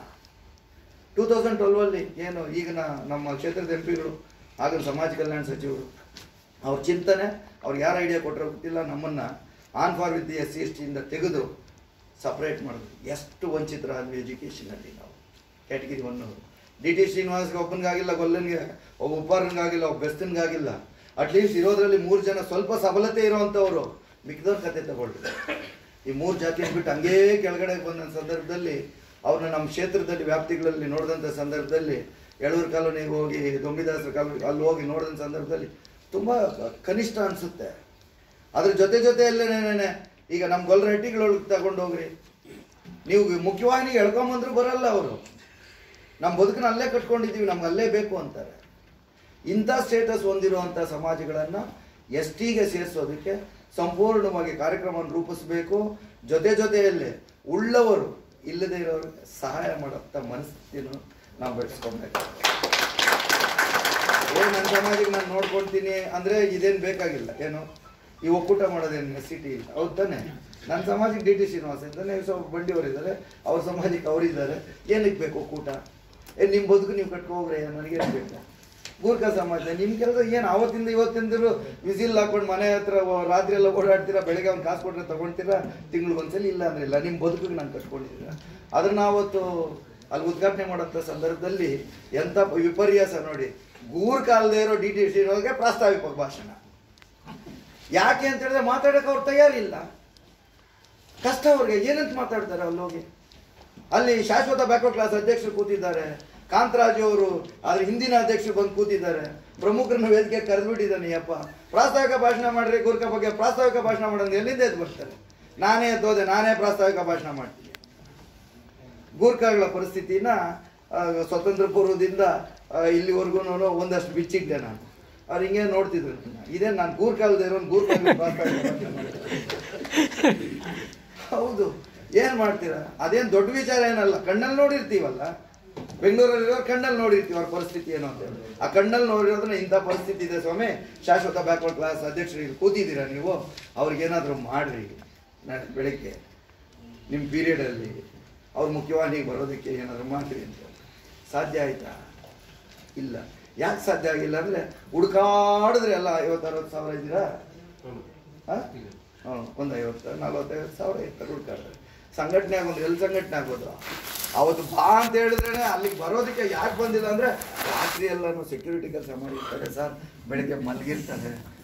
ಟೂ ತೌಸಂಡ್ ಟ್ವೆಲ್ವಲ್ಲಿ ಏನು ಈಗಿನ ನಮ್ಮ ಕ್ಷೇತ್ರದ ಎಂ ಪಿಗಳು ಆಗಿನ ಸಮಾಜ ಕಲ್ಯಾಣ ಸಚಿವರು ಅವ್ರ ಚಿಂತನೆ, ಅವ್ರಿಗೆ ಯಾರು ಐಡಿಯಾ ಕೊಟ್ಟರೋ ಗೊತ್ತಿಲ್ಲ, ನಮ್ಮನ್ನು on par with S C S ಟಿಯಿಂದ ತೆಗೆದು ಸಪ್ರೇಟ್ ಮಾಡಿದ್ವಿ. ಎಷ್ಟು ವಂಚಿತರಾದ್ವಿ ಎಜುಕೇಷನಲ್ಲಿ ನಾವು. ಕ್ಯಾಟಗಿರಿ ಒನ್ ಡಿ ಟಿ ಶ್ರೀನಿವಾಸ್ಗೆ ಒಬ್ಬನಿಗಾಗಿಲ್ಲ, ಗೊಲ್ಲನಿಗೆ ಒಬ್ಬ ಉಪ್ಪಾರನಿಗಾಗಿಲ್ಲ, ಒಬ್ಬ ಬೆಸ್ತನಿಗಾಗಿಲ್ಲ. ಅಟ್ಲೀಸ್ಟ್ ಇರೋದ್ರಲ್ಲಿ ಮೂರು ಜನ ಸ್ವಲ್ಪ ಸಬಲತೆ ಇರೋವಂಥವ್ರು, ಮಿಕ್ಕಿದವ್ರ ಕತೆ ತಗೊಳ್ತಾರೆ. ಈ ಮೂರು ಜಾತಿನ ಬಿಟ್ಟು ಹಂಗೇ ಕೆಳಗಡೆ ಬಂದ ಸಂದರ್ಭದಲ್ಲಿ ಅವ್ರನ್ನ ನಮ್ಮ ಕ್ಷೇತ್ರದಲ್ಲಿ ವ್ಯಾಪ್ತಿಗಳಲ್ಲಿ ನೋಡಿದಂಥ ಸಂದರ್ಭದಲ್ಲಿ ಎಳೂರು ಕಾಲೋನಿಗೆ ಹೋಗಿ ದೊಂಬಿದಾಸರ ಕಾಲೋನಿ ಅಲ್ಲಿ ಹೋಗಿ ನೋಡಿದ ಸಂದರ್ಭದಲ್ಲಿ ತುಂಬ ಕನಿಷ್ಠ ಅನಿಸುತ್ತೆ. ಅದ್ರ ಜೊತೆ ಜೊತೆಯಲ್ಲೇನೇನೆ ಈಗ ನಮ್ಮ ಗೊಲ್ಲರಹಟ್ಟಿಗಳೊಳಗೆ ತಗೊಂಡೋಗ್ರಿ, ನೀವು ಮುಖ್ಯವಾಹಿನಿಗೆ ಎಳ್ಕೊಂಬಂದ್ರು ಬರಲ್ಲ ಅವರು. ನಮ್ಮ ಬದುಕನ್ನ ಅಲ್ಲೇ ಕಟ್ಕೊಂಡಿದ್ದೀವಿ, ನಮ್ಗೆ ಅಲ್ಲೇ ಬೇಕು ಅಂತಾರೆ. ಇಂಥ ಸ್ಟೇಟಸ್ ಹೊಂದಿರುವಂಥ ಸಮಾಜಗಳನ್ನು ಎಸ್ ಟಿಗೆ ಸೇರಿಸೋದಕ್ಕೆ ಸಂಪೂರ್ಣವಾಗಿ ಕಾರ್ಯಕ್ರಮವನ್ನು ರೂಪಿಸಬೇಕು. ಜೊತೆ ಜೊತೆಯಲ್ಲೇ ಉಳ್ಳವರು ಇಲ್ಲದೆ ಇರೋರಿಗೆ ಸಹಾಯ ಮಾಡೋಂಥ ಮನಸ್ಥಿತಿಯನ್ನು ನಾವು ಬೆಳೆಸ್ಕೊಬೇಕು. ಏ ನನ್ನ ಸಮಾಜಕ್ಕೆ ನಾನು ನೋಡ್ಕೊಳ್ತೀನಿ ಅಂದರೆ ಇದೇನು ಬೇಕಾಗಿಲ್ಲ. ಏನು ಈ ಒಕ್ಕೂಟ ಮಾಡೋದೇನು ನೆಸಿಟಿ ಇಲ್ಲ. ಹೌದು ತಾನೆ? ನನ್ನ ಸಮಾಜಕ್ಕೆ ಡಿ ಟಿ ಶ್ರೀನಿವಾಸ ಇದ್ದಾನೆ, ಸ್ವಲ್ಪ ಬಂಡಿಯವರಿದ್ದಾರೆ, ಅವ್ರ ಸಮಾಜಕ್ಕೆ ಅವರಿದ್ದಾರೆ. ಏನಕ್ಕೆ ಬೇಕು ಒಕ್ಕೂಟ? ಏನು ನಿಮ್ಮ ಬದುಕು ನೀವು ಕಟ್ಕೋಗ್ರೆ ನನಗೇನು ಬೇಕು? ಗೂರ್ಖಾ ಸಮಾಜ ನಿಮ್ಮ ಕೆಲಸ ಏನು ಅವತ್ತಿಂದ ಇವತ್ತಿಂದಲೂ ವಿಸಿಲ್ ಹಾಕೊಂಡು ಮನೆ ಹತ್ರ ರಾತ್ರಿ ಎಲ್ಲ ಓಡಾಡ್ತೀರಾ, ಬೆಳಗ್ಗೆ ಒಂದು ಕಾಸು ಕೊಟ್ಟರೆ ತೊಗೊಳ್ತೀರಾ, ತಿಂಗ್ಳಿಗೆ ಒಂದ್ಸಲಿ ಇಲ್ಲ ಅಂದ್ರೆ ಇಲ್ಲ. ನಿಮ್ಮ ಬದುಕಿಗೆ ನಾನು ಕಟ್ಕೊಂಡಿದ್ದೀರ. ಅದನ್ನು ಅವತ್ತು ಅಲ್ಲಿ ಉದ್ಘಾಟನೆ ಮಾಡೋಂಥ ಸಂದರ್ಭದಲ್ಲಿ ಎಂಥ ವಿಪರ್ಯಾಸ ನೋಡಿ. ಗೂರ್ಖಾ ಅಲ್ಲದೆ ಇರೋ ಡಿ ಟಿ ಶ್ರೀನಿವಾಸ್ಗೆ ಪ್ರಾಸ್ತಾವಿಕ ಭಾಷಣ. ಯಾಕೆ ಅಂತ ಹೇಳಿದ್ರೆ ಮಾತಾಡೋಕೆ ಅವ್ರು ತಯಾರಿಲ್ಲ. ಕಷ್ಟ ಅವ್ರಿಗೆ. ಏನಂತ ಮಾತಾಡ್ತಾರೆ ಅಲ್ಲಿ ಹೋಗಿ? ಅಲ್ಲಿ ಶಾಶ್ವತ ಬ್ಯಾಕ್ವರ್ಡ್ ಕ್ಲಾಸ್ ಅಧ್ಯಕ್ಷರು ಕೂತಿದ್ದಾರೆ, ಕಾಂತರಾಜು ಅವರು ಅದ್ರ ಹಿಂದಿನ ಅಧ್ಯಕ್ಷರು ಬಂದು ಕೂತಿದ್ದಾರೆ, ಪ್ರಮುಖರನ್ನ ವೇದಿಕೆ ಕರೆದ್ಬಿಟ್ಟಿದ್ದಾನೆ. ಯಪ್ಪ ಪ್ರಾಸ್ತಾವಿಕ ಭಾಷಣ ಮಾಡ್ರಿ, ಗೂರ್ಖಾ ಬಗ್ಗೆ ಪ್ರಾಸ್ತಾವಿಕ ಭಾಷಣ ಮಾಡೋದು ಎಲ್ಲಿಂದ ಎದ್ದು ಬರ್ತಾರೆ? ನಾನೇ ಎದ್ದೋದೆ, ನಾನೇ ಪ್ರಾಸ್ತಾವಿಕ ಭಾಷಣ ಮಾಡ್ತೀನಿ. ಗೂರ್ಖಾಗಳ ಪರಿಸ್ಥಿತಿನ ಸ್ವತಂತ್ರ ಪೂರ್ವದಿಂದ ಇಲ್ಲಿವರೆಗೂ ಒಂದಷ್ಟು ಬಿಚ್ಚಿದ್ದೆ ನಾನು. ಅವ್ರು ಹಿಂಗೆ ನೋಡ್ತಿದ್ರು, ಇದೇ ನಾನು ಗೂರ್ಖಾ ಅಲ್ಲದೆ ಇರೋ ಗೂರ್ಖಾ ಪ್ರಾಸ್ತಾವಿಕ ಹೌದು. ಏನು ಮಾಡ್ತೀರಾ? ಅದೇನು ದೊಡ್ಡ ವಿಚಾರ ಏನಲ್ಲ. ಕಣ್ಣಲ್ಲಿ ನೋಡಿರ್ತೀವಲ್ಲ, ಬೆಂಗಳೂರಲ್ಲಿರೋ ಕಣ್ಣಲ್ಲಿ ನೋಡಿರ್ತೀವಿ ಅವ್ರ ಪರಿಸ್ಥಿತಿ ಏನು ಅಂತ ಹೇಳಿ. ಆ ಕಣ್ಣಲ್ಲಿ ನೋಡಿರೋದ್ರೆ ಇಂಥ ಪರಿಸ್ಥಿತಿ ಇದೆ ಸ್ವಾಮಿ, ಶಾಶ್ವತ ಬ್ಯಾಕ್ವರ್ಡ್ ಕ್ಲಾಸ್ ಅಧ್ಯಕ್ಷರಿಗೆ ಕೂತಿದ್ದೀರಾ ನೀವು, ಅವ್ರಿಗೇನಾದರೂ ಮಾಡಿರಿ ನಾಳೆ ಬೆಳಗ್ಗೆ ನಿಮ್ಮ ಪೀರಿಯಡಲ್ಲಿ ಅವ್ರು ಮುಖ್ಯವಾಹಿನಿಗೆ ಬರೋದಕ್ಕೆ ಏನಾದರೂ ಮಾಡಿರಿ ಅಂತ. ಸಾಧ್ಯ ಆಯಿತಾ? ಇಲ್ಲ. ಯಾಕೆ ಸಾಧ್ಯ ಆಗಿಲ್ಲ ಅಂದರೆ ಹುಡುಕಾಡಿದ್ರೆ ಎಲ್ಲ ಐವತ್ತು ಅರವತ್ತು ಸಾವಿರ ಇದ್ದೀರಾ? ಹಾಂ ಹ್ಞೂ ಒಂದು ಐವತ್ತು ನಲ್ವತ್ತೈವತ್ತು ಸಾವಿರ ಇರ್ತಾರೆ ಹುಡುಕಾಡಿದ್ರೆ. ಸಂಘಟನೆ ಆಗೋದು ಎಲ್ಲಿ ಸಂಘಟನೆ ಆಗೋದು? ಅವತ್ತು ಬಾ ಅಂತ ಹೇಳಿದ್ರೆ ಅಲ್ಲಿಗೆ ಬರೋದಕ್ಕೆ ಯಾಕೆ ಬಂದಿಲ್ಲ ಅಂದರೆ ರಾತ್ರಿ ಎಲ್ಲನೂ ಸೆಕ್ಯೂರಿಟಿ ಕೆಲಸ ಮಾಡಿರ್ತಾರೆ ಸರ್, ಬೆಳಗ್ಗೆ ಮಲಗಿರ್ತಾರೆ,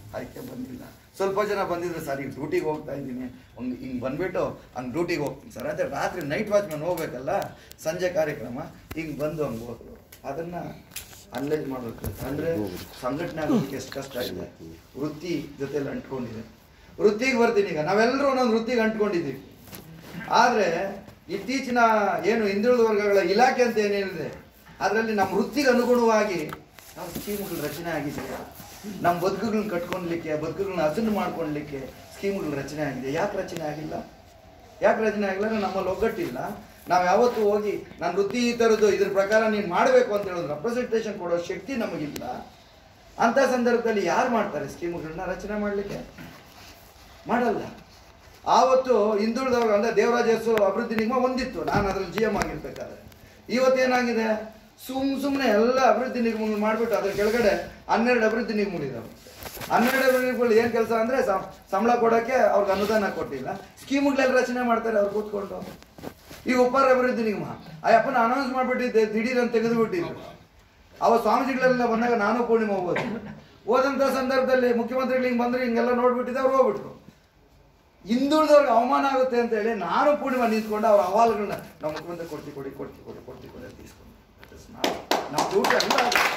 ಆಯ್ಕೆ ಬಂದಿಲ್ಲ. ಸ್ವಲ್ಪ ಜನ ಬಂದಿದ್ರು, ಸರ್ ಈಗ ಡ್ಯೂಟಿಗೆ ಹೋಗ್ತಾ ಇದ್ದೀನಿ, ಒಂದು ಹಿಂಗೆ ಬಂದ್ಬಿಟ್ಟು ಹಂಗೆ ಡ್ಯೂಟಿಗೆ ಹೋಗ್ತೀನಿ ಸರ್ ಅಂದರೆ ರಾತ್ರಿ ನೈಟ್ ವಾಚ್ಮ್ಯಾನ್ ಹೋಗ್ಬೇಕಲ್ಲ, ಸಂಜೆ ಕಾರ್ಯಕ್ರಮ ಹಿಂಗೆ ಬಂದು ಹಂಗೆ ಹೋದ್ರು. ಅದನ್ನು ಅನಲೈಸ್ ಮಾಡಬೇಕು. ಅಂದರೆ ಸಂಘಟನೆ ಆಗೋದಕ್ಕೆ ಎಷ್ಟು ಕಷ್ಟ ಇದೆ, ವೃತ್ತಿ ಜೊತೆಲಿ ಅಂಟ್ಕೊಂಡಿದೆ. ವೃತ್ತಿಗೆ ಬರ್ತೀನಿ, ಈಗ ನಾವೆಲ್ಲರೂ ಒಂದೊಂದು ವೃತ್ತಿಗೆ ಅಂಟ್ಕೊಂಡಿದ್ದೀವಿ. ಆದರೆ ಇತ್ತೀಚಿನ ಏನು ಹಿಂದುಳಿದ ವರ್ಗಗಳ ಇಲಾಖೆ ಅಂತ ಏನೇನಿದೆ ಅದರಲ್ಲಿ ನಮ್ಮ ವೃತ್ತಿಗೆ ಅನುಗುಣವಾಗಿ ನಾವು ಸ್ಕೀಮ್ಗಳು ರಚನೆ ಆಗಿದೆಯಾ, ನಮ್ಮ ಬದುಕುಗಳನ್ನ ಕಟ್ಕೊಳ್ಲಿಕ್ಕೆ, ಬದುಕುಗಳನ್ನ ಹಸನು ಮಾಡ್ಕೊಳ್ಲಿಕ್ಕೆ ಸ್ಕೀಮ್ಗಳು ರಚನೆ ಆಗಿದೆ. ಯಾಕೆ ರಚನೆ ಆಗಿಲ್ಲ? ಯಾಕೆ ರಚನೆ ಆಗಿಲ್ಲ ಅಂದರೆ ನಮ್ಮಲ್ಲಿ ಒಗ್ಗಟ್ಟಿಲ್ಲ. ನಾವು ಯಾವತ್ತೂ ಹೋಗಿ ನಾನು ವೃತ್ತಿ ಈ ಥರದ್ದು ಇದ್ರ ಪ್ರಕಾರ ನೀನು ಮಾಡಬೇಕು ಅಂತ ಹೇಳೋದು ರೆಪ್ರೆಸೆಂಟೇಷನ್ ಕೊಡೋ ಶಕ್ತಿ ನಮಗಿಲ್ಲ. ಅಂಥ ಸಂದರ್ಭದಲ್ಲಿ ಯಾರು ಮಾಡ್ತಾರೆ ಸ್ಕೀಮ್ಗಳನ್ನ ರಚನೆ ಮಾಡಲಿಕ್ಕೆ? ಮಾಡಲ್ಲ. ಆವತ್ತು ಹಿಂದುಳಿದವರು ಅಂದರೆ ದೇವರಾಜ ಅರಸು ಅಭಿವೃದ್ಧಿ ನಿಗಮ ಒಂದಿತ್ತು, ನಾನು ಅದರಲ್ಲಿ ಜಿ ಎಮ್ ಆಗಿರ್ಬೇಕಾದ್ರೆ. ಇವತ್ತೇನಾಗಿದೆ, ಸುಮ್ ಸುಮ್ಮನೆ ಎಲ್ಲ ಅಭಿವೃದ್ಧಿ ನಿಗಮಗಳು ಮಾಡಿಬಿಟ್ಟು ಅದ್ರ ಕೆಳಗಡೆ ಹನ್ನೆರಡು ಅಭಿವೃದ್ಧಿ ನಿಗಮಗಳಿದ್ದಾವೆ. ಹನ್ನೆರಡು ಅಭಿವೃದ್ಧಿ ನಿಗಮಗಳು ಏನು ಕೆಲಸ ಅಂದರೆ ಸಂಬಳ ಕೊಡೋಕ್ಕೆ ಅವ್ರಿಗೆ ಅನುದಾನ ಕೊಟ್ಟಿಲ್ಲ, ಸ್ಕೀಮ್ಗಳೆಲ್ಲ ರಚನೆ ಮಾಡ್ತಾರೆ ಅವ್ರು ಕೂತ್ಕೊಂಡು. ಈ ಉಪಾರ ಅಭಿವೃದ್ಧಿ ನಿಗಮ ಆ ಅಪ್ಪನ ಅನೌನ್ಸ್ ಮಾಡಿಬಿಟ್ಟಿದ್ದೆ, ದಿಢೀರಂತ ತೆಗೆದುಬಿಟ್ಟಿದ್ರು. ಅವ ಸ್ವಾಮೀಜಿಗಳೆಲ್ಲ ಬಂದಾಗ ನಾನು ಪೂರ್ಣಿಮಾ ಹೋಗೋದು. ಹೋದಂಥ ಸಂದರ್ಭದಲ್ಲಿ ಮುಖ್ಯಮಂತ್ರಿಗಳು ಹಿಂಗೆ ಬಂದರೆ ಹಿಂಗೆಲ್ಲ ನೋಡ್ಬಿಟ್ಟಿದ್ದೆ, ಅವ್ರು ಹೋಗ್ಬಿಟ್ರು. ಹಿಂದುಳಿದವ್ರಿಗೆ ಅವಮಾನ ಆಗುತ್ತೆ ಅಂತ ಹೇಳಿ ನಾನು ಪೂರ್ಣಿಮಾ ನಿಂತ್ಕೊಂಡು ಅವ್ರ ಅಹವಾಲುಗಳನ್ನ ನಾವು ಮುಖ್ಯಮಂತ್ರಿ ಕೊಡ್ತಿ ಕೊಡಿ ಕೊಡ್ತಿ ಕೊಡಿ ಕೊಡ್ತಿ ಕೊಡಿ ಅಂತ ಇಸ್ಕೊಂಡು ನಮ್ಮ ಡ್ಯೂಟಿ ಅಲ್ಲ,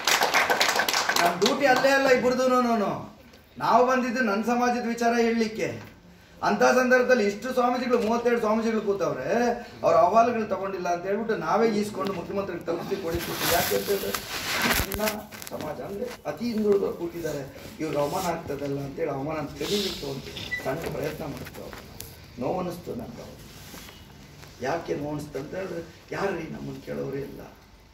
ನಮ್ಮ ಡ್ಯೂಟಿ ಅಲ್ಲೇ ಅಲ್ಲ ಇಬ್ಬರದು. ನಾವು ಬಂದಿದ್ದು ನನ್ನ ಸಮಾಜದ ವಿಚಾರ ಹೇಳಲಿಕ್ಕೆ. ಅಂಥ ಸಂದರ್ಭದಲ್ಲಿ ಇಷ್ಟು ಸ್ವಾಮೀಜಿಗಳು ಮೂವತ್ತೆರಡು ಸ್ವಾಮೀಜಿಗಳು ಕೂತವ್ರೆ, ಅವ್ರ ಅಹವಾಲುಗಳು ತಗೊಂಡಿಲ್ಲ ಅಂತ ಹೇಳ್ಬಿಟ್ಟು ನಾವೇ ಈಸ್ಕೊಂಡು ಮುಖ್ಯಮಂತ್ರಿಗೆ ತಲುಪಿಸಿ ಕೊಡಿಸ್ಬಿಟ್ಟು ಯಾಕೆ ಅಂತ ಹೇಳಿದ್ರೆ ಇನ್ನ ಸಮಾಜ ಅಂದರೆ ಅತಿ ಹಿಂದುಳಿದವ್ರು ಕೂತಿದ್ದಾರೆ, ಇವ್ರಿಗೆ ಅವಮಾನ ಆಗ್ತದಲ್ಲ ಅಂತೇಳಿ ಅವಮಾನ ತೆಗಿಲಿಕ್ಕೆ ಒಂದು ಸಣ್ಣ ಪ್ರಯತ್ನ ಮಾಡ್ತಾವೆ. ನೋವನ್ನಿಸ್ತು ನನಗೆ. ಅವರು ಯಾಕೆ ನೋವನ್ನಿಸ್ತು ಅಂತ ಹೇಳಿದ್ರೆ ಯಾರು ನಮ್ಮನ್ನು ಕೇಳೋರೇ ಇಲ್ಲ.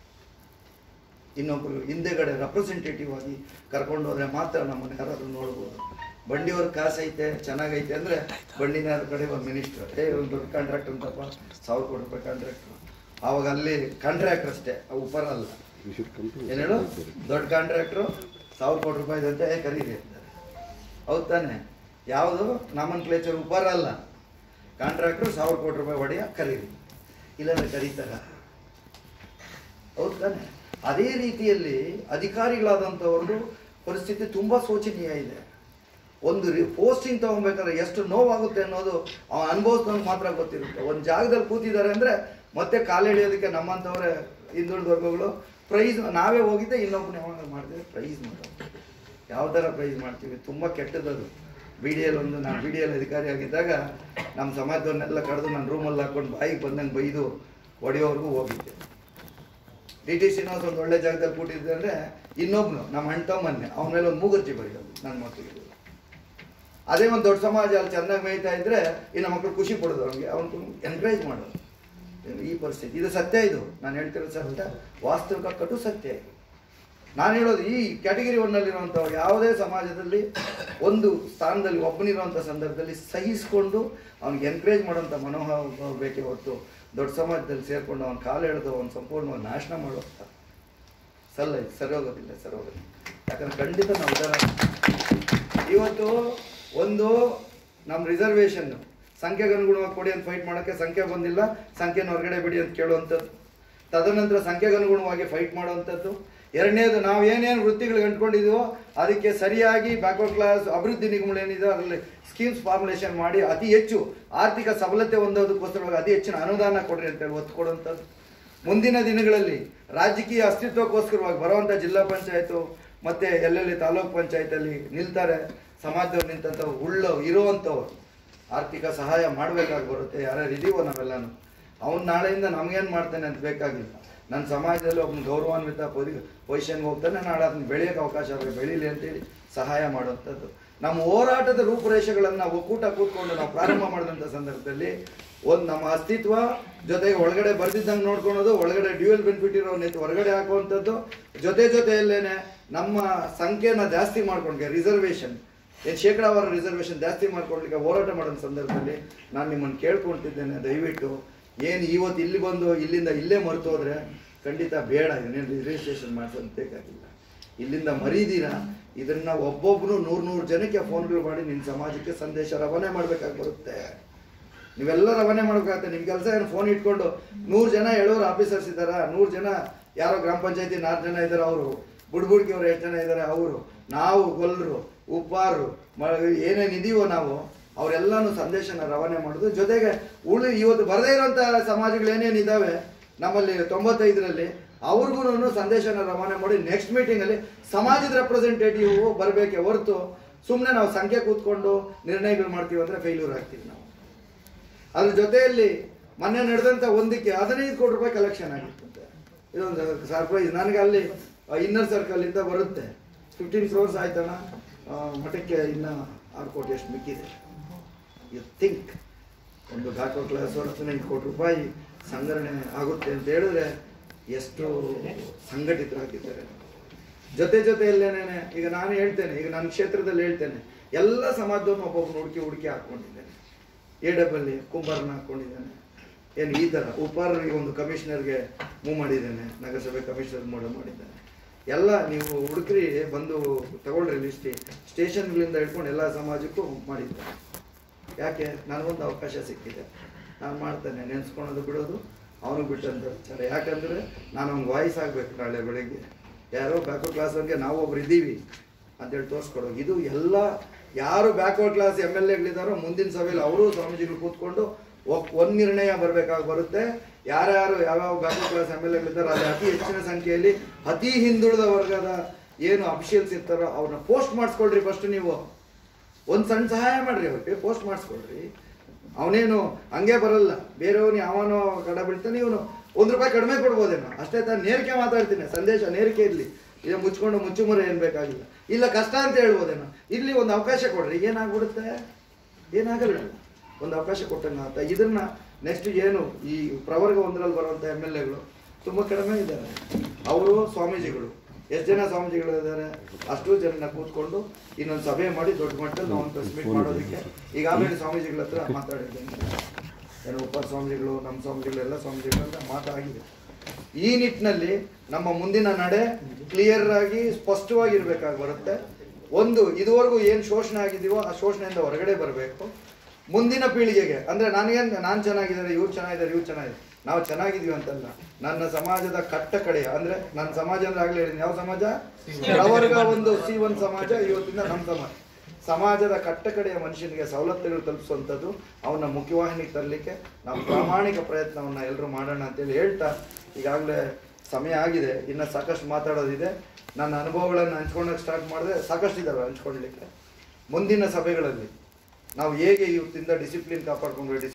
ಇನ್ನೊಬ್ಬರು ಹಿಂದೆಗಡೆ ರೆಪ್ರೆಸೆಂಟೇಟಿವ್ ಆಗಿ ಕರ್ಕೊಂಡು ಹೋದ್ರೆ ಮಾತ್ರ ನಮ್ಮನ್ನು ಯಾರಾದರೂ ನೋಡ್ಬೋದು. ಬಂಡಿಯವ್ರ ಕಾಸು ಐತೆ ಚೆನ್ನಾಗೈತೆ ಅಂದರೆ ಬಂಡಿನ ಕಡೆ ಒಂದು ಮಿನಿಸ್ಟ್ರು, ಏ ಒಂದು ದೊಡ್ಡ ಕಾಂಟ್ರಾಕ್ಟ್ ಅಂತಪ್ಪ, ಸಾವಿರ ಕೋಟಿ ರೂಪಾಯಿ ಕಾಂಟ್ರಾಕ್ಟ್ರು. ಆವಾಗ ಅಲ್ಲಿ ಕಾಂಟ್ರಾಕ್ಟರ್ ಅಷ್ಟೇ, ಉಪರ ಅಲ್ಲ. ಏನು ಹೇಳು, ದೊಡ್ಡ ಕಾಂಟ್ರಾಕ್ಟ್ರು ಸಾವಿರ ಕೋಟಿ ರೂಪಾಯಿ ಅಂತ ಏ ಕರೀರಿ ಅಂತಾರೆ. ಹೌದು ತಾನೆ? ಯಾವುದು ನಾಮನ್ ಕ್ಲೇಚರ್ ಉಪರ ಅಲ್ಲ, ಕಾಂಟ್ರಾಕ್ಟ್ರು ಸಾವಿರ ಕೋಟಿ ರೂಪಾಯಿ ಒಡೆಯ ಕರೀರಿ, ಇಲ್ಲಾಂದ್ರೆ ಕರೀತಾರ. ಹೌದು ತಾನೆ? ಅದೇ ರೀತಿಯಲ್ಲಿ ಅಧಿಕಾರಿಗಳಾದಂಥವ್ರದ್ದು ಪರಿಸ್ಥಿತಿ ತುಂಬ ಶೋಚನೀಯ ಇದೆ. ಒಂದು ರಿ ಪೋಸ್ಟಿಂಗ್ ತೊಗೊಬೇಕಾದ್ರೆ ಎಷ್ಟು ನೋವಾಗುತ್ತೆ ಅನ್ನೋದು ಅವನು ಅನುಭವಿಸ್ದವ್ರಿಗೆ ಮಾತ್ರ ಗೊತ್ತಿರುತ್ತೆ. ಒಂದು ಜಾಗದಲ್ಲಿ ಕೂತಿದ್ದಾರೆ ಅಂದರೆ ಮತ್ತೆ ಕಾಲೆಳೆಯೋದಕ್ಕೆ ನಮ್ಮಂಥವ್ರೆ ಹಿಂದುಳಿದ ವರ್ಗಗಳು ಪ್ರೈಸ್, ನಾವೇ ಹೋಗಿದ್ದೆ ಇನ್ನೊಬ್ಬನ ಯಾವಾಗ ಮಾಡಿದ್ರೆ ಪ್ರೈಸ್ ಮಾಡೋದು. ಯಾವ ಥರ ಪ್ರೈಸ್ ಮಾಡ್ತೀವಿ, ತುಂಬ ಕೆಟ್ಟದದು. ಬಿ ಡಿ ಎಲ್ ಒಂದು ನಾನು ಬಿ ಡಿ ಎಲ್ ಅಧಿಕಾರಿ ಆಗಿದ್ದಾಗ ನಮ್ಮ ಸಮಾಜದವ್ರನ್ನೆಲ್ಲ ಕರೆದು ನಾನು ರೂಮಲ್ಲಿ ಹಾಕ್ಕೊಂಡು ಬಾಯಿಗೆ ಬಂದಂಗೆ ಬೈದು ಹೊಡೆಯೋವರೆಗೂ ಹೋಗಿದ್ದೆ. ಡಿ ಟಿ ಶ್ರೀನಿವಾಸ್ ಒಂದು ಒಳ್ಳೆ ಜಾಗದಲ್ಲಿ ಕೂತಿದ್ದೆ ಅಂದರೆ ಇನ್ನೊಬ್ಬನು ನಮ್ಮ ಅಣ್ತಮ್ಮನ್ನೇ ಅವನ ಮೇಲೆ ಒಂದು ಮೂಗುರ್ಜಿ ಬರೆಯೋದು ನನ್ನ ಮಕ್ಕಳಿಗೆ. ಅದೇ ಒಂದು ದೊಡ್ಡ ಸಮಾಜ ಅಲ್ಲಿ ಚೆನ್ನಾಗಿ ಮೇಯ್ತಾ ಇದ್ದರೆ ಇನ್ನು ಮಕ್ಕಳು ಖುಷಿ ಪಡೋದು, ಅವ್ನಿಗೆ ಅವ್ನು ಎನ್ಕರೇಜ್ ಮಾಡೋದು. ಈ ಪರಿಸ್ಥಿತಿ ಇದು ಸತ್ಯ, ಇದು ನಾನು ಹೇಳ್ತಿರೋದು ಸತ್ಯ, ವಾಸ್ತವಿಕ ಕಟು ಸತ್ಯ ಇದು. ನಾನು ಹೇಳೋದು ಈ ಕ್ಯಾಟಗಿರಿ ಒನ್ನಲ್ಲಿರುವಂಥ ಯಾವುದೇ ಸಮಾಜದಲ್ಲಿ ಒಂದು ಸ್ಥಾನದಲ್ಲಿ ಒಬ್ಬನಿರುವಂಥ ಸಂದರ್ಭದಲ್ಲಿ ಸಹಿಸಿಕೊಂಡು ಅವ್ನಿಗೆ ಎನ್ಕರೇಜ್ ಮಾಡೋಂಥ ಮನೋಭಾವ ಬೇಕೇ ಹೊರತು ದೊಡ್ಡ ಸಮಾಜದಲ್ಲಿ ಸೇರಿಕೊಂಡು ಅವ್ನ ಕಾಲು ಎಳೆದು ಅವ್ನು ಸಂಪೂರ್ಣವಾಗಿ ನಾಶನ ಮಾಡುವಂಥ ಸಲ್ಲ ಇದು ಸರಿ ಹೋಗೋದಿಲ್ಲ ಸರಿ ಹೋಗೋದಿಲ್ಲ ಯಾಕಂದ್ರೆ ಖಂಡಿತ ನಾವು ಉದಾಹರಣೆ ಇವತ್ತು ಒಂದು ನಮ್ಮ ರಿಸರ್ವೇಷನ್ ಸಂಖ್ಯೆಗೆ ಅನುಗುಣವಾಗಿ ಕೊಡಿ ಅಂತ ಫೈಟ್ ಮಾಡೋಕ್ಕೆ ಸಂಖ್ಯೆ ಬಂದಿಲ್ಲ, ಸಂಖ್ಯೆನ ಹೊರಗಡೆ ಬಿಡಿ ಅಂತ ಕೇಳುವಂಥದ್ದು. ತದನಂತರ ಸಂಖ್ಯೆಗೆ ಅನುಗುಣವಾಗಿ ಫೈಟ್ ಮಾಡುವಂಥದ್ದು. ಎರಡನೇದು ನಾವು ಏನೇನು ವೃತ್ತಿಗಳಿಗೆ ಅಂಟ್ಕೊಂಡಿದ್ದೀವೋ ಅದಕ್ಕೆ ಸರಿಯಾಗಿ ಬ್ಯಾಕ್ವರ್ಡ್ ಕ್ಲಾಸ್ ಅಭಿವೃದ್ಧಿ ನಿಗಮಗಳೇನಿದೆ ಅದರಲ್ಲಿ ಸ್ಕೀಮ್ಸ್ ಫಾರ್ಮುಲೇಷನ್ ಮಾಡಿ ಅತಿ ಹೆಚ್ಚು ಆರ್ಥಿಕ ಸಬಲತೆ ಹೊಂದೋದಕ್ಕೋಸ್ಕರವಾಗಿ ಅತಿ ಹೆಚ್ಚಿನ ಅನುದಾನ ಕೊಡ್ರಿ ಅಂತೇಳಿ ಒತ್ತು ಕೊಡುವಂಥದ್ದು. ಮುಂದಿನ ದಿನಗಳಲ್ಲಿ ರಾಜಕೀಯ ಅಸ್ತಿತ್ವಕ್ಕೋಸ್ಕರವಾಗಿ ಬರುವಂಥ ಜಿಲ್ಲಾ ಪಂಚಾಯತು ಮತ್ತು ಎಲ್ಲೆಲ್ಲಿ ತಾಲೂಕು ಪಂಚಾಯತಲ್ಲಿ ನಿಲ್ತಾರೆ ಸಮಾಜದವ್ರು ನಿಂತಂಥವ್ರು ಉಳ್ಳು ಇರುವಂಥವ್ರು ಆರ್ಥಿಕ ಸಹಾಯ ಮಾಡಬೇಕಾಗಿ ಬರುತ್ತೆ. ಯಾರ್ಯಾರು ಇದೀವೋ ನಾವೆಲ್ಲನೂ ಅವ್ನು ನಾಳೆಯಿಂದ ನಮಗೇನು ಮಾಡ್ತಾನೆ ಅಂತ ಬೇಕಾಗಿಲ್ಲ. ನನ್ನ ಸಮಾಜದಲ್ಲಿ ಒಬ್ಬನ ಗೌರವಾನ್ವಿತ ಪೊಸಿ ಪೊಸಿಷನ್ಗೆ ಹೋಗ್ತಾನೆ, ನಾಳೆ ಅದನ್ನ ಬೆಳೆಯೋಕ್ಕೆ ಅವಕಾಶ ಆದರೆ ಬೆಳೀಲಿ ಅಂತೇಳಿ ಸಹಾಯ ಮಾಡುವಂಥದ್ದು. ನಮ್ಮ ಹೋರಾಟದ ರೂಪುರೇಷೆಗಳನ್ನು ಒಕ್ಕೂಟ ಕೂತ್ಕೊಂಡು ನಾವು ಪ್ರಾರಂಭ ಮಾಡಿದಂಥ ಸಂದರ್ಭದಲ್ಲಿ ಒಂದು ನಮ್ಮ ಅಸ್ತಿತ್ವ ಜೊತೆಗೆ ಒಳಗಡೆ ಬರ್ದಿದ್ದಂಗೆ ನೋಡ್ಕೊಳೋದು, ಒಳಗಡೆ ಡ್ಯೂಯಲ್ ಬೆನಿಫಿಟ್ ಇರೋ ನೆತ್ತು ಹೊರಗಡೆ ಹಾಕುವಂಥದ್ದು, ಜೊತೆ ಜೊತೆಯಲ್ಲೇನೆ ನಮ್ಮ ಸಂಖ್ಯೆನ ಜಾಸ್ತಿ ಮಾಡ್ಕೊಂಡ್ಗೆ ರಿಸರ್ವೇಷನ್ ಏನು ಶೇಕಡಾವಾರ ರಿಸರ್ವೇಷನ್ ಜಾಸ್ತಿ ಮಾಡ್ಕೊಡ್ಲಿಕ್ಕೆ ಹೋರಾಟ ಮಾಡೋ ಸಂದರ್ಭದಲ್ಲಿ ನಾನು ನಿಮ್ಮನ್ನು ಕೇಳ್ಕೊಳ್ತಿದ್ದೇನೆ, ದಯವಿಟ್ಟು ಏನು ಇವತ್ತು ಇಲ್ಲಿ ಬಂದು ಇಲ್ಲಿಂದ ಇಲ್ಲೇ ಮರೆತು ಹೋದರೆ ಖಂಡಿತ ಬೇಡ, ಇದನ್ನೇನು ರಿಜಿಸ್ಟ್ರೇಷನ್ ಮಾಡ್ಸೋದು ಬೇಕಾಗಿಲ್ಲ. ಇಲ್ಲಿಂದ ಮರೀದಿರ ಇದನ್ನು ಒಬ್ಬೊಬ್ಬರು ನೂರು ನೂರು ಜನಕ್ಕೆ ಫೋನ್ಗಳು ಮಾಡಿ ನಿಮ್ಮ ಸಮಾಜಕ್ಕೆ ಸಂದೇಶ ರವಾನೆ ಮಾಡಬೇಕಾಗಿ ಬರುತ್ತೆ. ನೀವೆಲ್ಲ ರವಾನೆ ಮಾಡಬೇಕಾಗುತ್ತೆ. ನಿಮ್ಮ ಕೆಲಸ ಏನು ಫೋನ್ ಇಟ್ಕೊಂಡು ನೂರು ಜನ ಹೇಳೋರು ಆಫೀಸರ್ಸ್ ಇದ್ದಾರಾ, ನೂರು ಜನ ಯಾರೋ ಗ್ರಾಮ ಪಂಚಾಯತಿ ನಾಲ್ಕು ಜನ ಇದ್ದಾರೆ ಅವರು ಬುಡ್ಬುಡ್ಕಿ ಅವ್ರು ಎಷ್ಟು ಜನ ಇದ್ದಾರೆ, ಅವರು, ನಾವು, ಗೊಲ್ಲರು, ಉಪ್ಪಾರರು, ಏನೇನು ಇದೀವೋ ನಾವು ಅವರೆಲ್ಲಾನು ಸಂದೇಶನ ರವಾನೆ ಮಾಡೋದು. ಜೊತೆಗೆ ಉಳಿ ಇವತ್ತು ಬರದೇ ಇರೋಂಥ ಸಮಾಜಗಳು ಏನೇನಿದ್ದಾವೆ ನಮ್ಮಲ್ಲಿ ತೊಂಬತ್ತೈದರಲ್ಲಿ ಅವ್ರಿಗೂ ಸಂದೇಶನ ರವಾನೆ ಮಾಡಿ ನೆಕ್ಸ್ಟ್ ಮೀಟಿಂಗಲ್ಲಿ ಸಮಾಜದ ರೆಪ್ರೆಸೆಂಟೇಟಿವ್ ಬರಬೇಕೆ ಹೊರತು ಸುಮ್ಮನೆ ನಾವು ಸಂಖ್ಯೆ ಕೂತ್ಕೊಂಡು ನಿರ್ಣಯಗಳು ಮಾಡ್ತೀವಿ ಅಂದರೆ ಫೇಲ್ಯೂರ್ ಆಗ್ತೀವಿ ನಾವು. ಅದ್ರ ಜೊತೆಯಲ್ಲಿ ಮೊನ್ನೆ ನಡೆದಂಥ ಒಂದಕ್ಕೆ ಹದಿನೈದು ಕೋಟಿ ರೂಪಾಯಿ ಕಲೆಕ್ಷನ್ ಆಗಿತ್ತಂತೆ. ಇದೊಂದು ಸರ್ಪ್ರೈಸ್ ನನಗೆ. ಅಲ್ಲಿ ಇನ್ನರ್ ಸರ್ಕಲ್ ಇಂದ ಬರುತ್ತೆ. ಫಿಫ್ಟೀನ್ ಕ್ರೋರ್ಸ್ ಆಯ್ತಣ್ಣ, ಮಠಕ್ಕೆ ಇನ್ನು ಆರು ಕೋಟಿ ಎಷ್ಟು ಮಿಕ್ಕಿದೆ. ಯು ಥಿಂಕ್ ಒಂದು ಬ್ಯಾಕ್ವರ್ಡ್ ಕ್ಲಾಸ್ ಹದಿನೈದು ಕೋಟಿ ರೂಪಾಯಿ ಸಂಗ್ರಹಣೆ ಆಗುತ್ತೆ ಅಂತ ಹೇಳಿದ್ರೆ ಎಷ್ಟು ಸಂಘಟಿತರಾಗಿದ್ದಾರೆ. ಜೊತೆ ಜೊತೆಯಲ್ಲೇನೆ ಈಗ ನಾನು ಹೇಳ್ತೇನೆ, ಈಗ ನನ್ನ ಕ್ಷೇತ್ರದಲ್ಲಿ ಹೇಳ್ತೇನೆ, ಎಲ್ಲ ಸಮಾಜದವ್ರನ್ನ ಒಬ್ಬೊಬ್ಬರು ಹುಡುಕಿ ಹುಡುಕಿ ಹಾಕ್ಕೊಂಡಿದ್ದೇನೆ. ಎ ಡಬ್ಬಲ್ಲಿ ಕುಂಬಾರನ ಹಾಕ್ಕೊಂಡಿದ್ದೇನೆ. ಏನು ಈ ಥರ ಉಪಾರಿಗೆ ಒಂದು ಕಮಿಷನರ್ಗೆ ಮೂವ್ ಮಾಡಿದ್ದೇನೆ, ನಗರಸಭೆ ಕಮಿಷನರ್ ಮೂವ್ ಮಾಡಿದ್ದೇನೆ. ಎಲ್ಲ ನೀವು ಹುಡುಕ್ರಿ, ಬಂದು ತಗೊಳ್ರಿ ಲಿಸ್ಟಿ. ಸ್ಟೇಷನ್ಗಳಿಂದ ಹಿಡ್ಕೊಂಡು ಎಲ್ಲ ಸಮಾಜಕ್ಕೂ ಮಾಡಿದ್ದೇನೆ. ಯಾಕೆ ನನಗೊಂದು ಅವಕಾಶ ಸಿಕ್ಕಿದೆ, ನಾನು ಮಾಡ್ತೇನೆ. ನೆನೆಸ್ಕೊಳೋದು ಬಿಡೋದು ಅವನಿಗೆ ಬಿಟ್ಟಂತ ವಿಚಾರ. ಯಾಕಂದರೆ ನಾನು ಅವ್ನಿಗೆ ವಾಯ್ಸ್ ಆಗಬೇಕು. ನಾಳೆ ಬೆಳಗ್ಗೆ ಯಾರೋ ಬ್ಯಾಕ್ವರ್ಡ್ ಕ್ಲಾಸ್ ಅವ್ರಿಗೆ ನಾವು ಒಬ್ರು ಇದ್ದೀವಿ ಅಂತೇಳಿ ತೋರಿಸ್ಕೊಡೋದು. ಇದು ಎಲ್ಲ ಯಾರು ಬ್ಯಾಕ್ವರ್ಡ್ ಕ್ಲಾಸ್ ಎಮ್ ಎಲ್ ಎಗಳಿದ್ದಾರೋ ಮುಂದಿನ ಸಭೆಯಲ್ಲಿ ಅವರು ಸ್ವಾಮೀಜಿಗಳು ಕೂತ್ಕೊಂಡು ಒಂದು ನಿರ್ಣಯ ಬರಬೇಕಾಗಿ ಬರುತ್ತೆ. ಯಾರ್ಯಾರು ಯಾವ್ಯಾವ ಬ್ಯಾಕ್ವರ್ಡ್ ಕ್ಲಾಸ್ ಎಮ್ ಎಲ್ ಎಗಳಿದ್ದಾರೋ ಅಲ್ಲಿ ಅತಿ ಹೆಚ್ಚಿನ ಸಂಖ್ಯೆಯಲ್ಲಿ ಅತಿ ಹಿಂದುಳಿದ ವರ್ಗದ ಏನು ಅಫಿಷಿಯಲ್ಸ್ ಇರ್ತಾರೋ ಅವ್ರನ್ನ ಪೋಸ್ಟ್ ಮಾಡಿಸ್ಕೊಳ್ರಿ. ಫಸ್ಟ್ ನೀವು ಒಂದು ಸಣ್ಣ ಸಹಾಯ ಮಾಡಿರಿ, ಅವ್ರಿಗೆ ಪೋಸ್ಟ್ ಮಾಡಿಸ್ಕೊಳ್ರಿ. ಅವನೇನು ಹಂಗೆ ಬರಲ್ಲ, ಬೇರೆಯವನು ಯಾವನೋ ಕಡ ಬೀಳ್ತಾನೆ, ಇವನು ಒಂದು ರೂಪಾಯಿ ಕಡಿಮೆ ಕೊಡ್ಬೋದೇನೋ ಅಷ್ಟೇ. ತಾನು ನೇರಿಕೆ ಮಾತಾಡ್ತೀನಿ, ಸಂದೇಶ ನೇರಿಕೆ ಇರಲಿ. ಈಗ ಮುಚ್ಕೊಂಡು ಮುಚ್ಚುಮರೆ ಏನು ಬೇಕಾಗಿಲ್ಲ. ಇಲ್ಲ ಕಷ್ಟ ಅಂತ ಹೇಳ್ಬೋದೇನೋ, ಇಲ್ಲಿ ಒಂದು ಅವಕಾಶ ಕೊಡ್ರಿ. ಏನಾಗ್ಬಿಡುತ್ತೆ? ಏನಾಗಲ್ಲ, ಒಂದು ಅವಕಾಶ ಕೊಟ್ಟಂಗೆ ಅಂತ. ಇದನ್ನ ನೆಕ್ಸ್ಟ್ ಏನು ಈ ಪ್ರವರ್ಗ ಒಂದರಲ್ಲಿ ಬರುವಂಥ ಎಮ್ ಎಲ್ ಎಗಳು ತುಂಬ ಕಡಿಮೆ ಇದ್ದಾರೆ. ಅವರು ಸ್ವಾಮೀಜಿಗಳು ಎಷ್ಟು ಜನ ಸ್ವಾಮೀಜಿಗಳು ಇದ್ದಾರೆ ಅಷ್ಟು ಜನ ಕೂತ್ಕೊಂಡು ಇನ್ನೊಂದು ಸಭೆ ಮಾಡಿ ದೊಡ್ಡ ಮಟ್ಟದಲ್ಲಿ ನಾವು ಪ್ರೆಸ್ ಮೀಟ್ ಮಾಡೋದಕ್ಕೆ ಈಗಾಗಲೇ ಸ್ವಾಮೀಜಿಗಳ ಹತ್ರ ಮಾತಾಡಿದ್ದೇನೆ. ಏನು ಉಪ ಸ್ವಾಮೀಜಿಗಳು, ನಮ್ಮ ಸ್ವಾಮೀಜಿಗಳು, ಎಲ್ಲ ಸ್ವಾಮೀಜಿಗಳನ್ನ ಮಾತಾಗಿದೆ. ಈ ನಿಟ್ಟಿನಲ್ಲಿ ನಮ್ಮ ಮುಂದಿನ ನಡೆ ಕ್ಲಿಯರ್ ಆಗಿ ಸ್ಪಷ್ಟವಾಗಿರ್ಬೇಕಾಗಿ ಬರುತ್ತೆ. ಒಂದು, ಇದುವರೆಗೂ ಏನು ಶೋಷಣೆ ಆಗಿದೀವೋ ಆ ಶೋಷಣೆಯಿಂದ ಹೊರಗಡೆ ಬರಬೇಕು. ಮುಂದಿನ ಪೀಳಿಗೆಗೆ ಅಂದರೆ ನನಗೇನು ನಾನು ಚೆನ್ನಾಗಿದ್ದಾರೆ, ಇವ್ರು ಚೆನ್ನಾಗಿದ್ದಾರೆ, ಇವ್ರು ಚೆನ್ನಾಗಿದೆ, ನಾವು ಚೆನ್ನಾಗಿದ್ದೀವಿ ಅಂತಲ್ಲ. ನನ್ನ ಸಮಾಜದ ಕಟ್ಟ ಕಡೆಯ ಅಂದರೆ ನನ್ನ ಸಮಾಜ ಅಂದ್ರೆ ಆಗಲೇ ಹೇಳಿದ್ದೀನಿ, ಯಾವ ಸಮಾಜ? ಪ್ರವರ್ಗ ಒಂದು ಸಿ ಒಂದು ಸಮಾಜ. ಇವತ್ತಿಂದ ನಮ್ಮ ಸಮಾಜ ಸಮಾಜದ ಕಟ್ಟ ಕಡೆಯ ಮನುಷ್ಯನಿಗೆ ಸವಲತ್ತುಗಳು ತಲುಪಿಸುವಂಥದ್ದು ಅವನ ಮುಖ್ಯವಾಹಿನಿಗೆ ತರಲಿಕ್ಕೆ ನಾವು ಪ್ರಾಮಾಣಿಕ ಪ್ರಯತ್ನವನ್ನು ಎಲ್ಲರೂ ಮಾಡೋಣ ಅಂತೇಳಿ ಹೇಳ್ತಾ, ಈಗಾಗಲೇ ಸಮಯ ಆಗಿದೆ, ಇನ್ನು ಸಾಕಷ್ಟು ಮಾತಾಡೋದಿದೆ. ನನ್ನ ಅನುಭವಗಳನ್ನು ಹಂಚ್ಕೊಳ್ಳೋಕೆ ಸ್ಟಾರ್ಟ್ ಮಾಡಿದ್ರೆ ಸಾಕಷ್ಟು ಇದ್ದಾವೆ ಹಂಚ್ಕೊಳ್ಳಲಿಕ್ಕೆ. ಮುಂದಿನ ಸಭೆಗಳಲ್ಲಿ ನಾವು ಹೇಗೆ ಇವತ್ತಿಂದ ಡಿಸಿಪ್ಲಿನ್ ಕಾಪಾಡ್ಕೊಂಡು